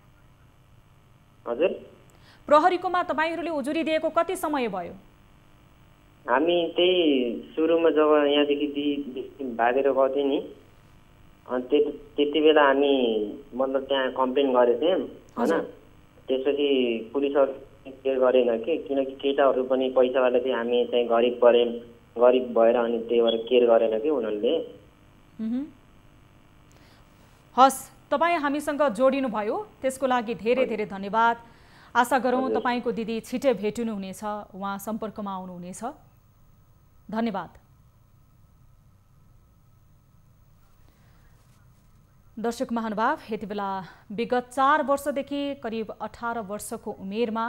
हजुर, प्रहरीकोमा तपाईहरूले उजुरी दिएको कति समय भयो? हामी त्यही सुरुमा जब यहाँदेखि दि भागेर गएको थियौँ नि, अनि त्यति बेला हामी मतलब त्यहाँ कम्प्लेन गरेको थियौँ होइन। त्यसपछि पुलिसहरू केयर गरेन कि, किनकि केटाहरू पनि पैसावाला थियो, हामी चाहिँ गरिब पऱ्यौँ, गरिब भएर अनि त्यही भएर केयर गरेन कि उनीहरूले। हस्, तपाईँ हामीसँग जोडिनु भयो त्यसको लागि धेरै धेरै धन्यवाद। आशा गरौँ तपाईँको दिदी छिटै भेटिनुहुनेछ, उहाँ सम्पर्कमा आउनुहुनेछ। धन्यवाद। दर्शक महानुभाव, यति बेला विगत चार वर्षदेखि करिब अठार वर्षको उमेरमा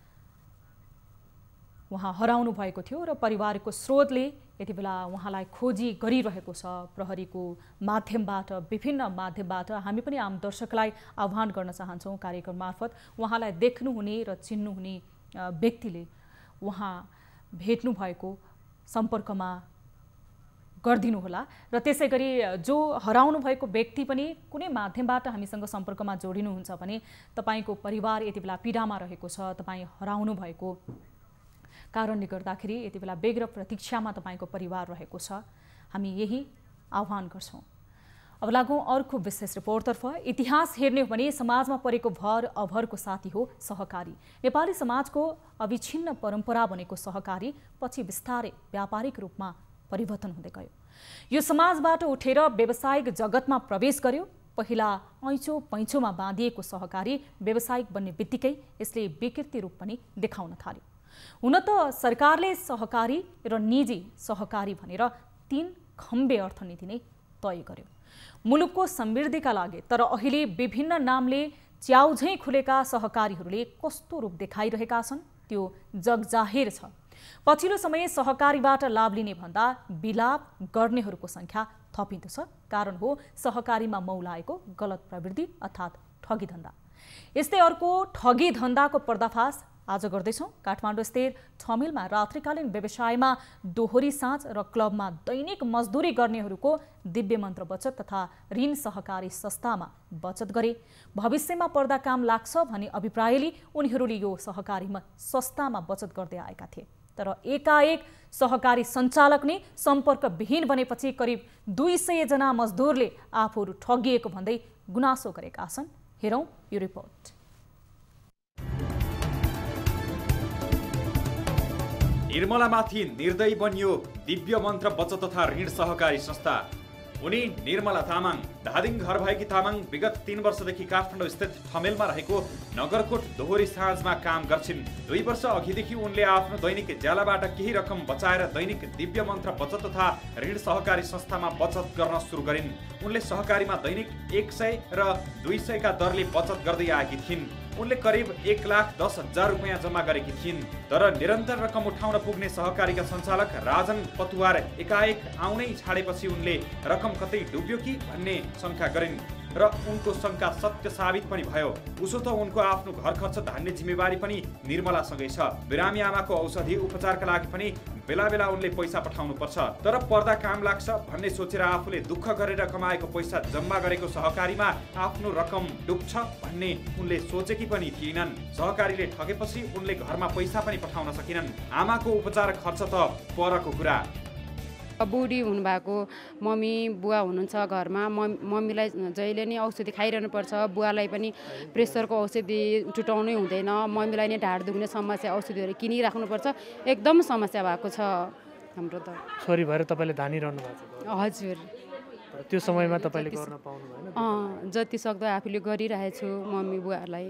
उहाँ हराउनु भएको थियो र परिवारको स्रोतले यति बेला उहाँलाई खोजी गरिरहेको छ प्रहरीको माध्यमबाट, विभिन्न माध्यमबाट। हामी पनि आम दर्शकलाई आह्वान गर्न चाहन्छौँ कार्यक्रम मार्फत उहाँलाई देख्नुहुने र चिन्नुहुने व्यक्तिले उहाँ भेट्नु भएको सम्पर्कमा गरिदिनुहोला र त्यसै गरी जो हराउनु भएको व्यक्ति पनि कुनै माध्यमबाट हामीसँग सम्पर्कमा जोडिनुहुन्छ भने तपाईँको परिवार यति बेला पीडामा रहेको छ, तपाईँ हराउनु भएको कारणले गर्दाखेरि यति बेला बेग र प्रतीक्षामा तपाईँको परिवार रहेको छ। हामी यही आह्वान गर्छौँ। अब लागौँ अर्को विशेष रिपोर्टतर्फ। इतिहास हेर्ने हो भने समाजमा परेको भर अभरको साथी हो सहकारी। नेपाली समाजको अविच्छिन्न परम्परा बनेको सहकारी पछि बिस्तारै व्यापारिक रूपमा परिवर्तन हुँदै गयो। यो समाजबाट उठेर व्यावसायिक जगतमा प्रवेश गर्यो। पहिला ऐँचो पैँचोमा बाँधिएको सहकारी व्यावसायिक बन्ने बित्तिकै यसले विकृति रूप पनि देखाउन थाल्यो। हुन त सरकारले सहकारी र निजी सहकारी भनेर तीन खम्बे अर्थनीति नै तय गर्यो मुलुकको समृद्धिका लागि। तर अहिले विभिन्न नामले च्याउझै खुलेका सहकारीहरूले कस्तो रूप देखाइरहेका छन् त्यो जगजाहेर छ। पछिल्लो समय सहकारीबाट लाभ लिने भन्दा विलाप गर्नेहरूको संख्या थपिँदो छ। कारण हो सहकारीमा मौलाएको गलत प्रवृत्ति अर्थात् ठगी धन्दा। यस्तै अर्को ठगी धन्दाको पर्दाफास आज गर्दैछौँ काठमाडौँ स्थित ठमेलमा रात्रिकालीन व्यवसायमा दोहोरी साँझ र क्लबमा दैनिक मजदुरी गर्नेहरूको दिव्य मन्त्र बचत तथा ऋण सहकारी संस्थामा बचत गरे। भविष्यमा पर्दा काम लाग्छ भन्ने अभिप्रायले उनीहरूले यो सहकारीमा संस्थामा बचत गर्दै आएका थिए। तर एकाएक सहकारी सञ्चालक नै सम्पर्कविहीन बनेपछि करिब दुई सय जना मजदुरले आफूहरू ठगिएको भन्दै गुनासो गरेका छन्। हेरौँ यो रिपोर्ट। निर्मलामाथि निर्दयी बनियो दिव्य मन्त्र बचत तथा ऋण सहकारी संस्था। उनी निर्मला तामाङ धादिङ घर भएकी तामाङ विगत तीन वर्षदेखि काठमाडौँ स्थित ठमेलमा रहेको नगरकोट दोहोरी साँझमा काम गर्छिन्। दुई वर्ष अघिदेखि उनले आफ्नो दैनिक ज्यालाबाट केही रकम बचाएर दैनिक दिव्य मन्त्र बचत तथा ऋण सहकारी संस्थामा बचत गर्न सुरु गरिन्। उनले सहकारीमा दैनिक एक सय र दुई सयका दरले बचत गर्दै आएकी थिइन्। उनले करिब एक लाख दस हजार रुपियाँ जम्मा गरेकी थिइन्। तर निरन्तर रकम उठाउन पुग्ने सहकारीका सञ्चालक राजन पतुवार एकाएक आउनै छाडेपछि उनले रकम कतै डुब्यो कि भन्ने शङ्का गरिन् र उनको शङ्का सत्य साबित पनि भयो। उसो त उनको आफ्नो घर खर्च धान्ने जिम्मेवारी पनि निर्मलासँगै छ। बिरामी आमाको औषधि उपचारका लागि पनि बेला बेला उनले पैसा पठाउनु पर्छ। तर पर्दा काम लाग्छ भन्ने सोचेर आफूले दुःख गरेर कमाएको पैसा जम्मा गरेको सहकारीमा आफ्नो रकम डुब्छ भन्ने उनले सोचेकी पनि थिएनन्। सहकारीले ठगेपछि उनले घरमा पैसा पनि पठाउन सकिनन्। आमाको उपचार खर्च त परको कुरा। बुढी हुनुभएको मम्मी बुवा हुनुहुन्छ घरमा। मम्मीलाई जहिले नै औषधि खाइरहनु पर्छ। बुवालाई पनि प्रेसरको औषधि छुटाउनै हुँदैन। मम्मीलाई नै ढाड दुख्ने समस्या औषधिहरू किनिराख्नुपर्छ। एकदम समस्या भएको छ हाम्रो त। छोरी भएर तपाईँले धानिरहनु भएको छ? हजुर। त्यो समयमा तपाईँले गर्न पाउनु भएन? अँ जति सक्दो आफूले गरिरहेछु मम्मी बुवाहरूलाई।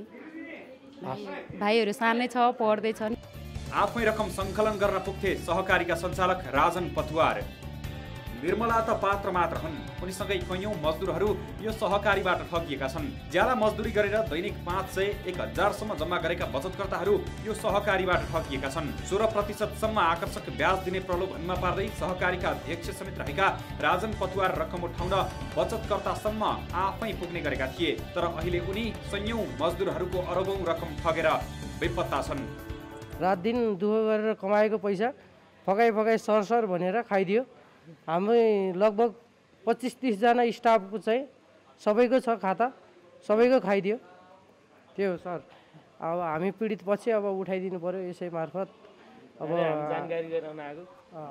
भाइहरू सानै छ पढ्दैछन्। आफै रकम सङ्कलन गर्न पुग्थे सहकारीका सञ्चालक राजन पतुवार। निर्मला त पात्र मात्र हुन्। उनीसँगै कैयौँ मजदुरहरू यो सहकारीबाट ठगिएका छन्। ज्याला मजदुरी गरेर दैनिक पाँच सय एक हजारसम्म जम्मा गरेका बचतकर्ताहरू यो सहकारीबाट ठगिएका छन्। सोह्र प्रतिशतसम्म आकर्षक ब्याज दिने प्रलोभनमा पार्दै सहकारीका अध्यक्ष समेत रहेका राजन पतुवार रकम उठाउन बचतकर्तासम्म आफै पुग्ने गरेका थिए। तर अहिले उनी सयौँ मजदुरहरूको अरबौँ रकम ठगेर बेपत्ता छन्। रात दिन दुःख गरेर कमाएको पैसा फकाइ फकाइ सरसर भनेर खाइदियो। हामी लगभग पच्चिस तिसजना स्टाफको चाहिँ सबैको छ खाता, सबैको खाइदियो। त्यो हो सर। अब हामी पीडित पछि अब उठाइदिनु पर्यो यसै मार्फत। अब जानकारी गराउन आएको।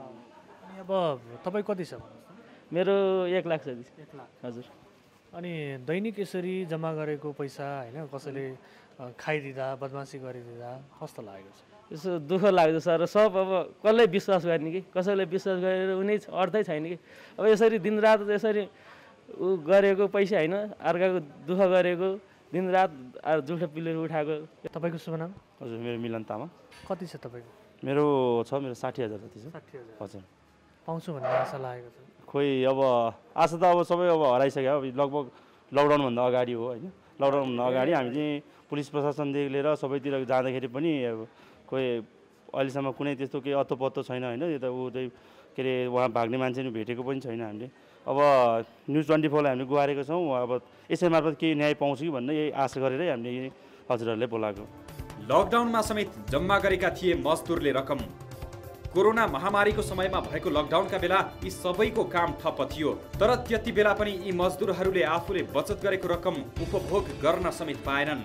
अनि अब तपाईँ कति छ? मेरो एक लाख छ। एक लाख हजुर। अनि दैनिक यसरी जम्मा गरेको पैसा होइन कसैले खाइदिँदा बदमासी गरिदिँदा कस्तो लागेको छ? यसो दुःख लाग्छ सर। सब अब कसले विश्वास गर्ने कि कसैले विश्वास गरेर उनी अर्थै छैन कि। अब यसरी दिनरात यसरी ऊ गरेको पैसा होइन अर्काको दुःख गरेको दिनरात जुठो पिलेर उठाएको। तपाईँको शुभ नाम? हजुर मेरो मिलन तामाङ। कति छ तपाईँको? मेरो छ मेरो साठी हजार जति छ। साठी हजार हजुर। पाउँछु भन्ने आशा लागेको छ? खोइ अब आशा त अब सबै अब हराइसक्यो। अब लगभग लकडाउनभन्दा अगाडि हो होइन। लकडाउनभन्दा अगाडि हामी चाहिँ पुलिस प्रशासनदेखि लिएर सबैतिर जाँदाखेरि पनि अब कोही अहिलेसम्म कुनै त्यस्तो केही अत्तो छैन होइन। यो त ऊ चाहिँ के अरे उहाँ भाग्ने मान्छे नि भेटेको पनि छैन हामीले। अब न्युज ट्वेन्टी फोरलाई हामीले गुहारेको छौँ। अब यसै मार्फत केही न्याय पाउँछ कि भन्ने यही आशा गरेरै हामीले हजुरहरूले बोलाएको। लकडाउनमा समेत जम्मा गरेका थिए मजदुरले रकम। कोरोना महामारीको समयमा भएको लकडाउनका बेला यी सबैको काम ठप्प थियो। तर त्यति बेला पनि यी मजदुरहरूले आफूले बचत गरेको रकम उपभोग गर्न समेत पाएनन्।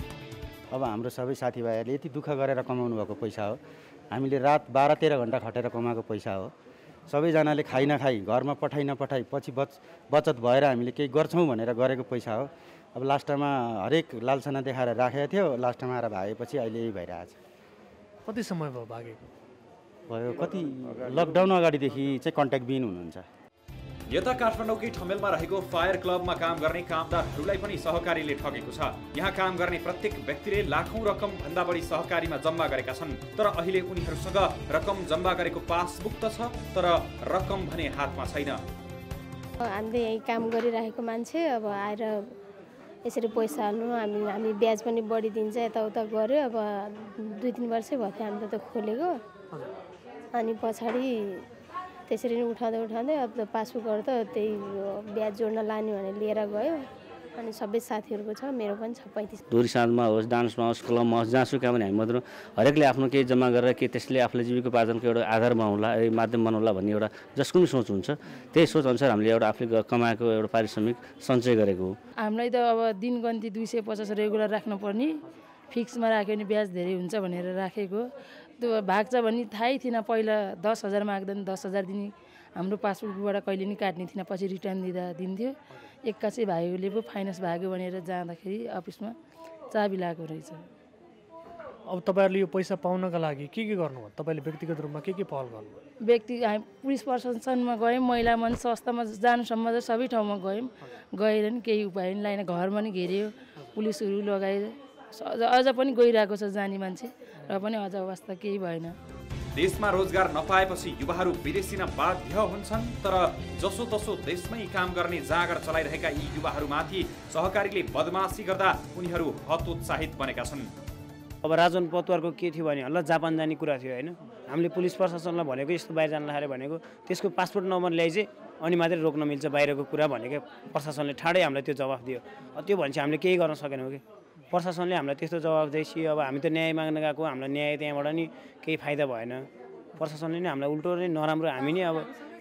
अब हाम्रो सबै साथीभाइहरूले यति दुःख गरेर कमाउनु भएको पैसा हो। हामीले रात बाह्र तेह्र घन्टा खटेर कमाएको पैसा हो। सबैजनाले खाइ नखाइ घरमा पठाइ नपठाइ पछि बच बचत भएर हामीले केही गर्छौँ भनेर गरेको पैसा हो। अब लास्टमा हरेक लालसाना देखाएर राखेको थियो। लास्टमा आएर भागेपछि अहिले यही भइरहेछ। कति समय भयो भागेको? भयो कति लकडाउन अगाडिदेखि चाहिँ कन्ट्याक्ट बिन हुनुहुन्छ। यता काठमाडौँकै ठमेलमा रहेको फायर क्लबमा काम गर्ने कामदारहरूलाई पनि सहकारीले ठगेको छ। यहाँ काम गर्ने प्रत्येक व्यक्तिले लाखौँ रकम भन्दा बढी सहकारीमा जम्मा गरेका छन्। तर अहिले उनीहरूसँग रकम जम्मा गरेको पासबुक त छ तर रकम भने हातमा छैन। हामीले यही काम गरिरहेको मान्छे अब आएर यसरी पैसा हाल्नु हामी हामी ब्याज पनि बढी दिन्छ यताउता गऱ्यो। अब दुई तिन वर्षै भयो थियो हामीले त खोलेको। अनि पछाडि त्यसरी नै उठाउँदै उठाउँदै अब त पासबुकहरू त त्यही ब्याज जोड्न लाने भने लिएर गयो। अनि सबै साथीहरूको छ, मेरो पनि छ पैँतिस। धुरी साँझमा होस्, डान्समा होस्, क्लबमा होस्, जहाँसुकै पनि हामी मत्र हरेकले आफ्नो केही जम्मा गरेर के त्यसले आफूले जीविकोपार्जनको एउटा आधार बनाउला, माध्यम बनाउला भन्ने एउटा जसको पनि सोच हुन्छ। त्यही सोच अनुसार हामीले एउटा आफूले कमाएको एउटा पारिश्रमिक सञ्चय गरेको हो। हामीलाई त अब दिनगन्ती दुई सय पचास रेगुलर राख्नुपर्ने, फिक्समा राख्यो भने ब्याज धेरै हुन्छ भनेर राखेको। त्यो भाग्छ भने थाहै थिएन, पहिला दस हजार माग्दा नि दस हजार दिने, हाम्रो पासबुकबाट कहिले नि काट्ने थिएन, पछि रिटर्न दिँदा दिन्थ्यो। एक्कासी भाइले पो फाइनेन्स भाग्यो भनेर जाँदाखेरि अफिसमा चाबी लागेको रहेछ। अब तपाईँहरूले यो पैसा पाउनका लागि के के गर्नुभयो? तपाईँले व्यक्तिगत रूपमा के के पहल गर्नुभयो? व्यक्ति हामी पुलिस प्रशासनमा गयौँ, महिला मन संस्थामा जानुसम्म चाहिँ सबै ठाउँमा गयौँ, गएर नि केही उपाय नि लाएन। घरमा नि घेरियो, पुलिसहरू लगाएर अझ पनि गइरहेको छ जाने मान्छे, र पनि अझ अवस्था केही भएन। देशमा रोजगार नपाएपछि युवाहरू विदेशिन बाध्य हुन्छन्, तर जसोतसो देशमै काम गर्ने जाँगर चलाइरहेका यी युवाहरूमाथि सहकारीले बदमासी गर्दा उनीहरू हतोत्साहित बनेका छन्। अब राजन पतवारको के थियो भने ल जापान जाने कुरा थियो होइन, हामीले पुलिस प्रशासनलाई भनेको यस्तो बाहिर जान लाग्यो भनेको त्यसको पासपोर्ट नम्बर ल्याइ चाहिँ अनि मात्रै रोक्न मिल्छ बाहिरको कुरा भनेको प्रशासनले ठाडै हामीलाई त्यो जवाफ दियो। त्यो भनेपछि हामीले केही गर्न सकेनौँ कि प्रशासनले हामीलाई त्यस्तो जवाफ दिएपछि अब हामी त न्याय माग्न गएको, हामीलाई न्याय त्यहाँबाट नि केही फाइदा भएन। प्रशासनले नै हामीलाई उल्टो नै नराम्रो, हामी नै अब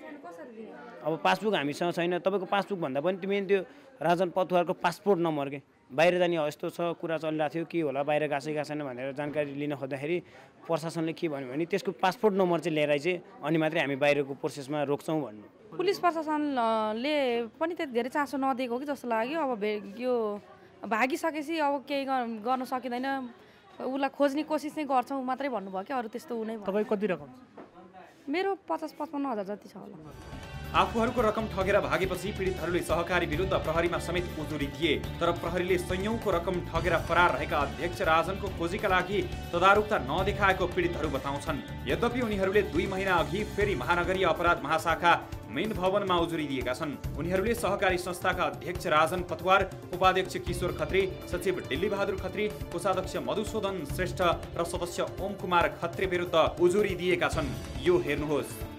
अब पासबुक हामीसँग छैन। तपाईँको पासबुक भन्दा पनि मेन त्यो राजन पतवारको पासपोर्ट नम्बर के बाहिर जाने यस्तो छ कुरा चलिरहेको थियो, के होला बाहिर गएको गएको छैन भनेर जानकारी लिन खोज्दाखेरि प्रशासनले के भन्यो भने त्यसको पासपोर्ट नम्बर चाहिँ लिएर चाहिँ अनि मात्रै हामी बाहिरको प्रोसेसमा रोक्छौँ भन्नु। पुलिस प्रशासनले पनि त्यति धेरै चासो नदिएको कि जस्तो लाग्यो। अब यो भागिसकेपछि अब केही गर्न सकिँदैन, उसलाई खोज्ने कोसिस नै गर्छौँ मात्रै भन्नुभयो कि अरू त्यस्तो हुनै। तपाईँ कति रकम? मेरो पचास पचपन्न हजार जति छ होला। आफूहरूको रकम ठगेर भागेपछि पीडितहरूले सहकारी विरुद्ध प्रहरीमा समेत उजुरी दिए, तर प्रहरीले सयौंको रकम ठगेर फरार रहेका अध्यक्ष राजनको खोजीका लागि तदारुकता नदेखाएको पीडितहरू बताउँछन्। यद्यपि उनीहरूले दुई महिना अघि फेरि महानगरीय अपराध महाशाखा मेन भवनमा उजुरी दिएका छन्। उनीहरूले सहकारी संस्थाका अध्यक्ष राजन पतवार, उपाध्यक्ष किशोर खत्री, सचिव डिल्ली बहादुर खत्री, कोषाध्यक्ष मधुसूदन श्रेष्ठ र सदस्य ओम कुमार खत्री विरुद्ध उजुरी दिएका छन्। यो हेर्नुहोस्।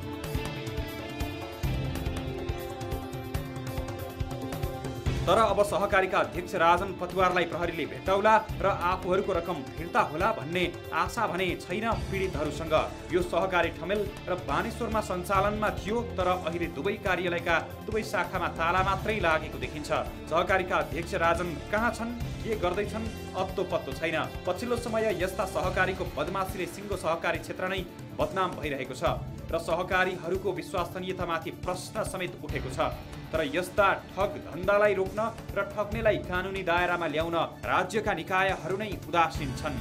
तर अब सहकारीका अध्यक्ष राजन पतवारलाई प्रहरीले भेटाउला र आफूहरूको रकम फिर्ता होला भन्ने आशा भने छैन पीडितहरूसँग। यो सहकारी ठमेल र बानेश्वरमा सञ्चालनमा थियो, तर अहिले दुवै कार्यालयका दुवै शाखामा ताला मात्रै लागेको देखिन्छ। सहकारीका अध्यक्ष राजन कहाँ छन्, के गर्दैछन्, अत्तो पत्तो छैन। पछिल्लो समय यस्ता सहकारीको बदमासीले सिङ्गो सहकारी क्षेत्र नै बदनाम भइरहेको छ र सहकारीहरूको विश्वसनीयतामाथि प्रश्न समेत उठेको छ। तर यस्ता ठग धन्दालाई रोक्न र ठग्नेलाई कानुनी दायरामा ल्याउन राज्यका निकायहरू नै उदासीन छन्।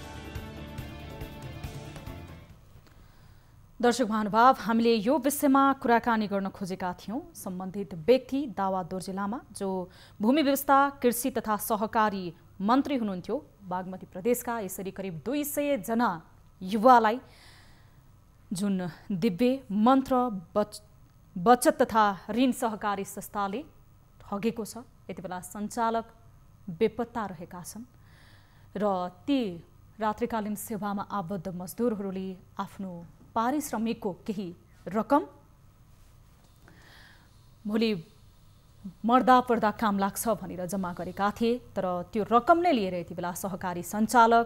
दर्शक महानुभाव, हामीले यो विषयमा कुराकानी गर्न खोजेका थियौं सम्बन्धित व्यक्ति दावा दोर्जे लामा, जो भूमि व्यवस्था, कृषि तथा सहकारी मन्त्री हुनुहुन्थ्यो बागमती प्रदेशका। यसरी करिब दुई सय जना युवालाई जुन दिव्य मन्त्र बच बचत तथा ऋण सहकारी संस्थाले ठगेको छ, यति बेला सञ्चालक बेपत्ता रहेका छन् र ती रात्रिकालीन सेवामा आबद्ध मजदुरहरूले आफ्नो पारिश्रमिकको केही रकम भोलि मर्दा पर्दा काम लाग्छ भनेर जम्मा गरेका थिए। तर त्यो रकम नै लिएर यति बेला सहकारी सञ्चालक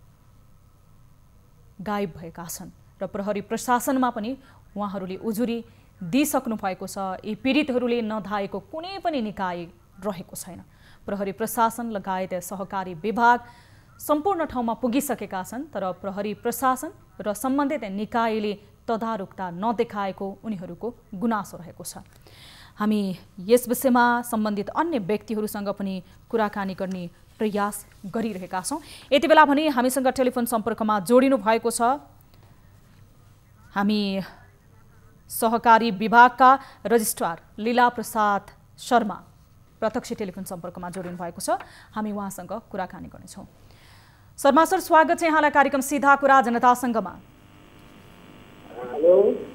गायब भएका छन् र प्रहरी प्रशासनमा पनि उहाँहरूले उजुरी दिइसक्नु भएको छ। यी पीडितहरूले नधाएको कुनै पनि निकाय रहेको छैन। प्रहरी प्रशासन लगायत सहकारी विभाग सम्पूर्ण ठाउँमा पुगिसकेका छन्, तर प्रहरी प्रशासन र सम्बन्धित निकायले तदारुकता नदेखाएको उनीहरूको गुनासो रहेको छ। हामी यस विषयमा सम्बन्धित अन्य व्यक्तिहरूसँग पनि कुराकानी गर्ने प्रयास गरिरहेका छौँ। यति बेला भने हामीसँग टेलिफोन सम्पर्कमा जोडिनु भएको छ हामी सहकारी विभागका रजिस्ट्रार लीला प्रसाद शर्मा प्रत्यक्ष टेलिफोन सम्पर्कमा जोडिनु भएको छ। हामी उहाँसँग कुराकानी गर्नेछौँ। शर्मा सर, स्वागत छ यहाँलाई कार्यक्रम सीधा कुरा जनतासँगमा। हेलो,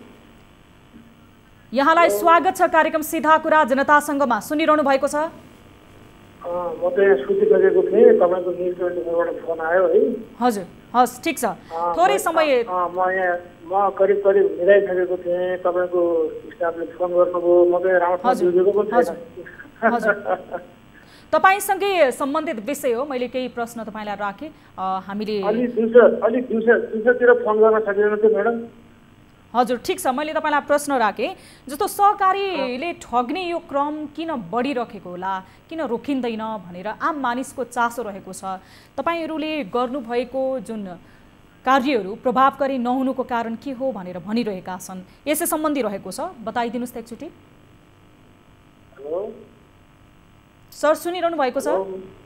यहाँलाई स्वागत छ कार्यक्रम सीधा कुरा जनतासँगमा। सुनिरहनु भएको छ? म त यहाँ सुति गरेको थिएँ, तपाईँको न्युज ट्वेन्टीफोरबाट फोन आयो है। हजुर, हस्, ठिक छ। थोरै समय म यहाँ म करिब करिब हिँडाइसकेको थिएँ, तपाईँको स्टाफले फोन गर्नुभयो, म त राम्रोसँग बुझेको पनि छैन। तपाईसँगै सम्बन्धित विषय हो, मैले केही प्रश्न तपाईँलाई राखेँ। हामीले अलि दिउँसो अलि दिउँसो दिउँसोतिर फोन गर्न सकिँदैन थियो म्याडम? हजुर ठिक छ, मैले तपाईँलाई प्रश्न राखेँ। जस्तो सहकारीले ठग्ने यो क्रम किन बढिरहेको होला, किन रोकिँदैन भनेर आम मानिसको चासो रहेको छ। तपाईँहरूले गर्नुभएको जुन कार्यहरू प्रभावकारी नहुनुको कारण के हो भनेर भनिरहेका छन्, यसै सम्बन्धी रहेको छ, बताइदिनुहोस् त एकचोटि। सर सुनिरहनु भएको छ?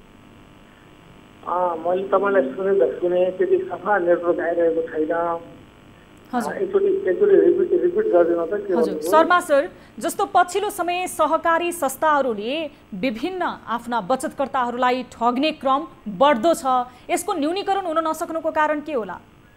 मैले तपाईँलाई सुने त सुने, त्यति सफा नेटवर्क आइरहेको छैन। हजुर शर्मा सर, जस्तो पछिल्लो समय सहकारी संस्थाहरूले विभिन्न आफ्ना बचतकर्ताहरूलाई ठग्ने क्रम बढ्दो छ, यसको न्यूनीकरण हुन नसक्नुको कारण के होला?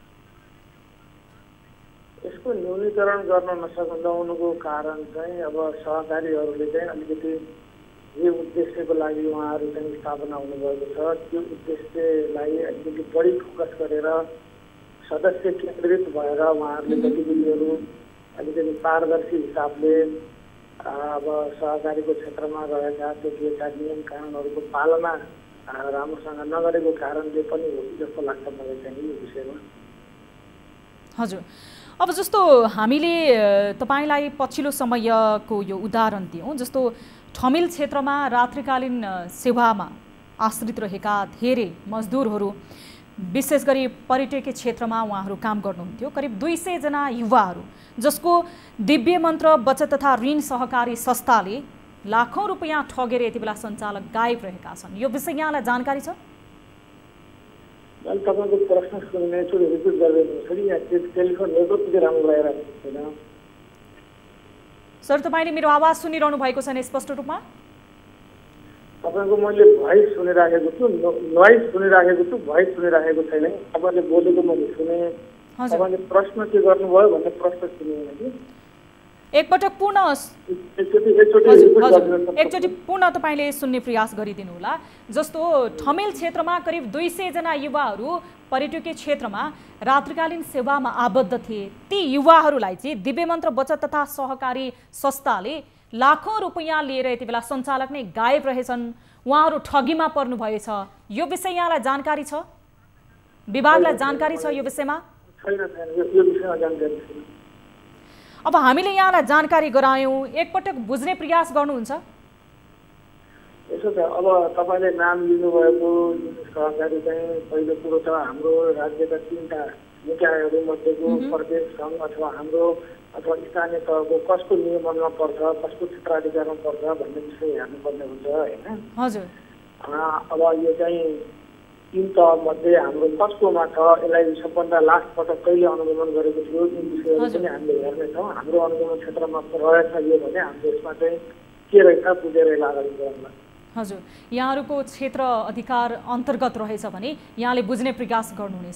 यसको न्यूनीकरण गर्न नसक्नुको कारण चाहिँ अब सहकारीहरूले चाहिँ अलिकति यो उद्देश्यको लागि उहाँहरू चाहिँ स्थापना हुनुभएको छ, त्यो उद्देश्यलाई अलिकति बढी फोकस गरेर सदस्य केन्द्रित भएर उहाँहरूले गतिविधिहरू अलिकति पारदर्शी हिसाबले अब सहकारीको क्षेत्रमा रहेका देखिएका नियम कानुनहरूको पालना राम्रोसँग नगरेको कारणले पनि हो कि जस्तो लाग्छ मलाई चाहिँ यो विषयमा। हजुर, अब जस्तो हामीले तपाईँलाई पछिल्लो समयको यो उदाहरण दियौँ, जस्तो ठमेल क्षेत्रमा रात्रिकालीन सेवामा आश्रित रहेका धेरै मजदुरहरू, विशेष गरी पर्यटकीय क्षेत्रमा उहाँहरू काम गर्नुहुन्थ्यो, करिब दुई सय जना युवाहरू जसको दिव्य मन्त्र बचत तथा ऋण सहकारी संस्थाले लाखौँ रुपियाँ ठगेर यति बेला सञ्चालक गायब रहेका छन्। यो विषय यहाँलाई जानकारी छ? तपाईँको प्रश्न सुन्ने एकचोटि रिपिट गरिदिनुहोस् कि यहाँ टेलिफोन नेटवर्क चाहिँ राम्रो लगाइरहेको छैन। सर तपाईँले मेरो आवाज सुनिरहनु भएको छैन स्पष्ट रूपमा? तपाईँको मैले भोइस सुनिराखेको छु, नोइज सुनिराखेको छु, भोइस सुनिराखेको छैन। तपाईँले बोलेको मैले सुने, तपाईँले प्रश्न के गर्नुभयो भन्ने प्रश्न सुनिएन कि? एकपटक पुनः एकचोटि पुनः तपाईँले सुन्ने प्रयास गरिदिनु होला। जस्तो ठमेल क्षेत्रमा करिब दुई सय जना युवाहरू पर्यटकीय क्षेत्रमा रात्रिकालीन सेवामा आबद्ध थिए। ती युवाहरूलाई चाहिँ दिव्य मन्त्र बचत तथा सहकारी संस्थाले लाखौँ रुपियाँ लिएर यति बेला सञ्चालक नै गायब रहेछन्, उहाँहरू ठगीमा पर्नुभएछ। यो विषय यहाँलाई जानकारी छ? विभागलाई जानकारी छ यो विषयमा? अब हामीले यहाँलाई जानकारी गरायौँ, एकपटक बुझ्ने प्रयास गर्नुहुन्छ? यसो छ, अब तपाईँले नाम लिनुभएको सहकारी चाहिँ पहिलो कुरो त हाम्रो राज्यका तिनवटा निकायहरू मध्येको प्रदेश सङ्घ अथवा हाम्रो अथवा स्थानीय तहको कसको नियमनमा पर्छ, कसको क्षेत्राधिकारमा पर्छ भन्ने विषय हेर्नुपर्ने हुन्छ होइन? हजुर। अब यो चाहिँ तिन तह मध्ये हाम्रो कसकोमा छ, यसलाई सबभन्दा लास्ट पटक कहिले अनुगमन गरेको थियो, यी विषयहरू पनि हामीले हेर्नेछौँ। हाम्रो अनुगमन क्षेत्रमा रहेछ यो भने हाम्रो यसमा चाहिँ के रहेछ बुझेर अगाडि बढाउला। हजुर, यहाँहरूको क्षेत्र अधिकार अन्तर्गत रहेछ भने यहाँले बुझ्ने प्रयास गर्नुहुनेछ।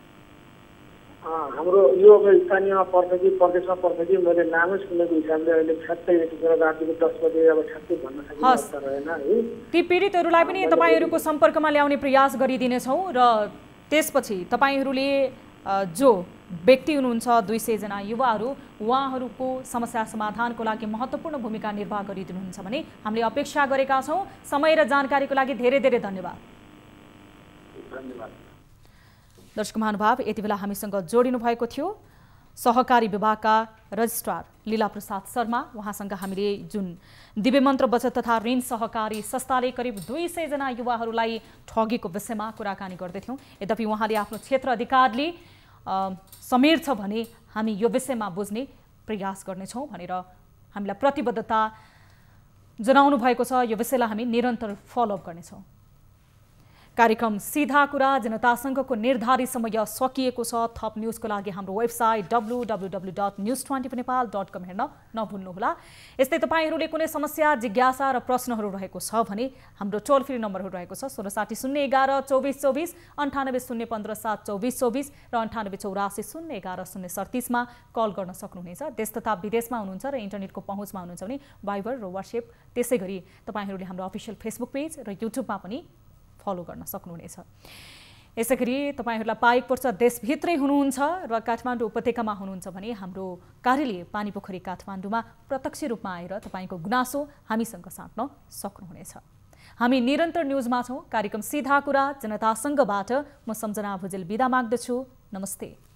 हाम्रो यो अब स्थानीयमा पर्छ कि प्रदेशमा पर्छ कि मैले नामै सुनेको हिसाबले अहिले ठ्याक्कै यतिखेर रातिको दस बजे अब ठ्याक्कै भन्न सकिने अवस्था रहेन है। ती पीडितहरूलाई पनि तपाईँहरूको सम्पर्कमा ल्याउने प्रयास गरिदिनेछौँ र त्यसपछि तपाईँहरूले जो व्यक्ति हुनुहुन्छ दुई सय जना युवाहरू, उहाँहरूको समस्या समाधानको लागि महत्त्वपूर्ण भूमिका निर्वाह गरिदिनुहुन्छ भने हामीले अपेक्षा गरेका छौँ। समय र जानकारीको लागि धेरै धेरै धन्यवाद। धन्यवाद। दर्शक महानुभाव, यति बेला हामीसँग जोडिनु भएको थियो सहकारी विभागका रजिस्ट्रार लीला प्रसाद शर्मा। उहाँसँग हामीले जुन दिव्य मन्त्र बचत तथा ऋण सहकारी संस्थाले करिब दुई सय जना युवाहरूलाई ठगेको विषयमा कुराकानी गर्दैथ्यौँ। यद्यपि उहाँले आफ्नो क्षेत्र अधिकारले समेट्छ भने हामी यो विषयमा बुझ्ने प्रयास गर्नेछौँ भनेर हामीलाई प्रतिबद्धता जनाउनु भएको छ। यो विषयलाई हामी निरन्तर फलोअप गर्नेछौँ। कार्यक्रम सीधा कुरा जनतासँगको निर्धारित समय सकिएको छ। थप न्युजको लागि हाम्रो website W W W dot news twenty four Nepal dot com हेर्न नभुल्नुहोला। यस्तै तपाईँहरूले कुनै समस्या, जिज्ञासा र प्रश्नहरू रहेको छ भने हाम्रो टोल फ्री नम्बरहरू रहेको छ शून्य साठी शून्य एघार चौबिस चौबिस अन्ठानब्बे शून्य पन्ध्र सात चौबिस चौबिस र अन्ठानब्बे चौरासी शून्य एघार शून्य सडतिसमा कल गर्न सक्नुहुनेछ। देश तथा विदेशमा हुनुहुन्छ र इन्टरनेटको पहुँचमा हुनुहुन्छ भने भाइबर र वाट्सएप, त्यसै गरी तपाईँहरूले हाम्रो अफिसियल फेसबुक पेज र युट्युबमा पनि फलो गर्न सक्नुहुनेछ। यसै गरी तपाईँहरूलाई पाइक पर्छ देशभित्रै हुनुहुन्छ र काठमाडौँ उपत्यकामा हुनुहुन्छ भने हाम्रो कार्यालय पानीपोखरी काठमाडौँमा प्रत्यक्ष रूपमा आएर तपाईँको गुनासो हामीसँग साट्न सक्नुहुनेछ। हामी निरन्तर न्युजमा छौँ। कार्यक्रम सीधा कुरा जनतासँगबाट म सम्झना भुजेल बिदा माग्दछु। नमस्ते।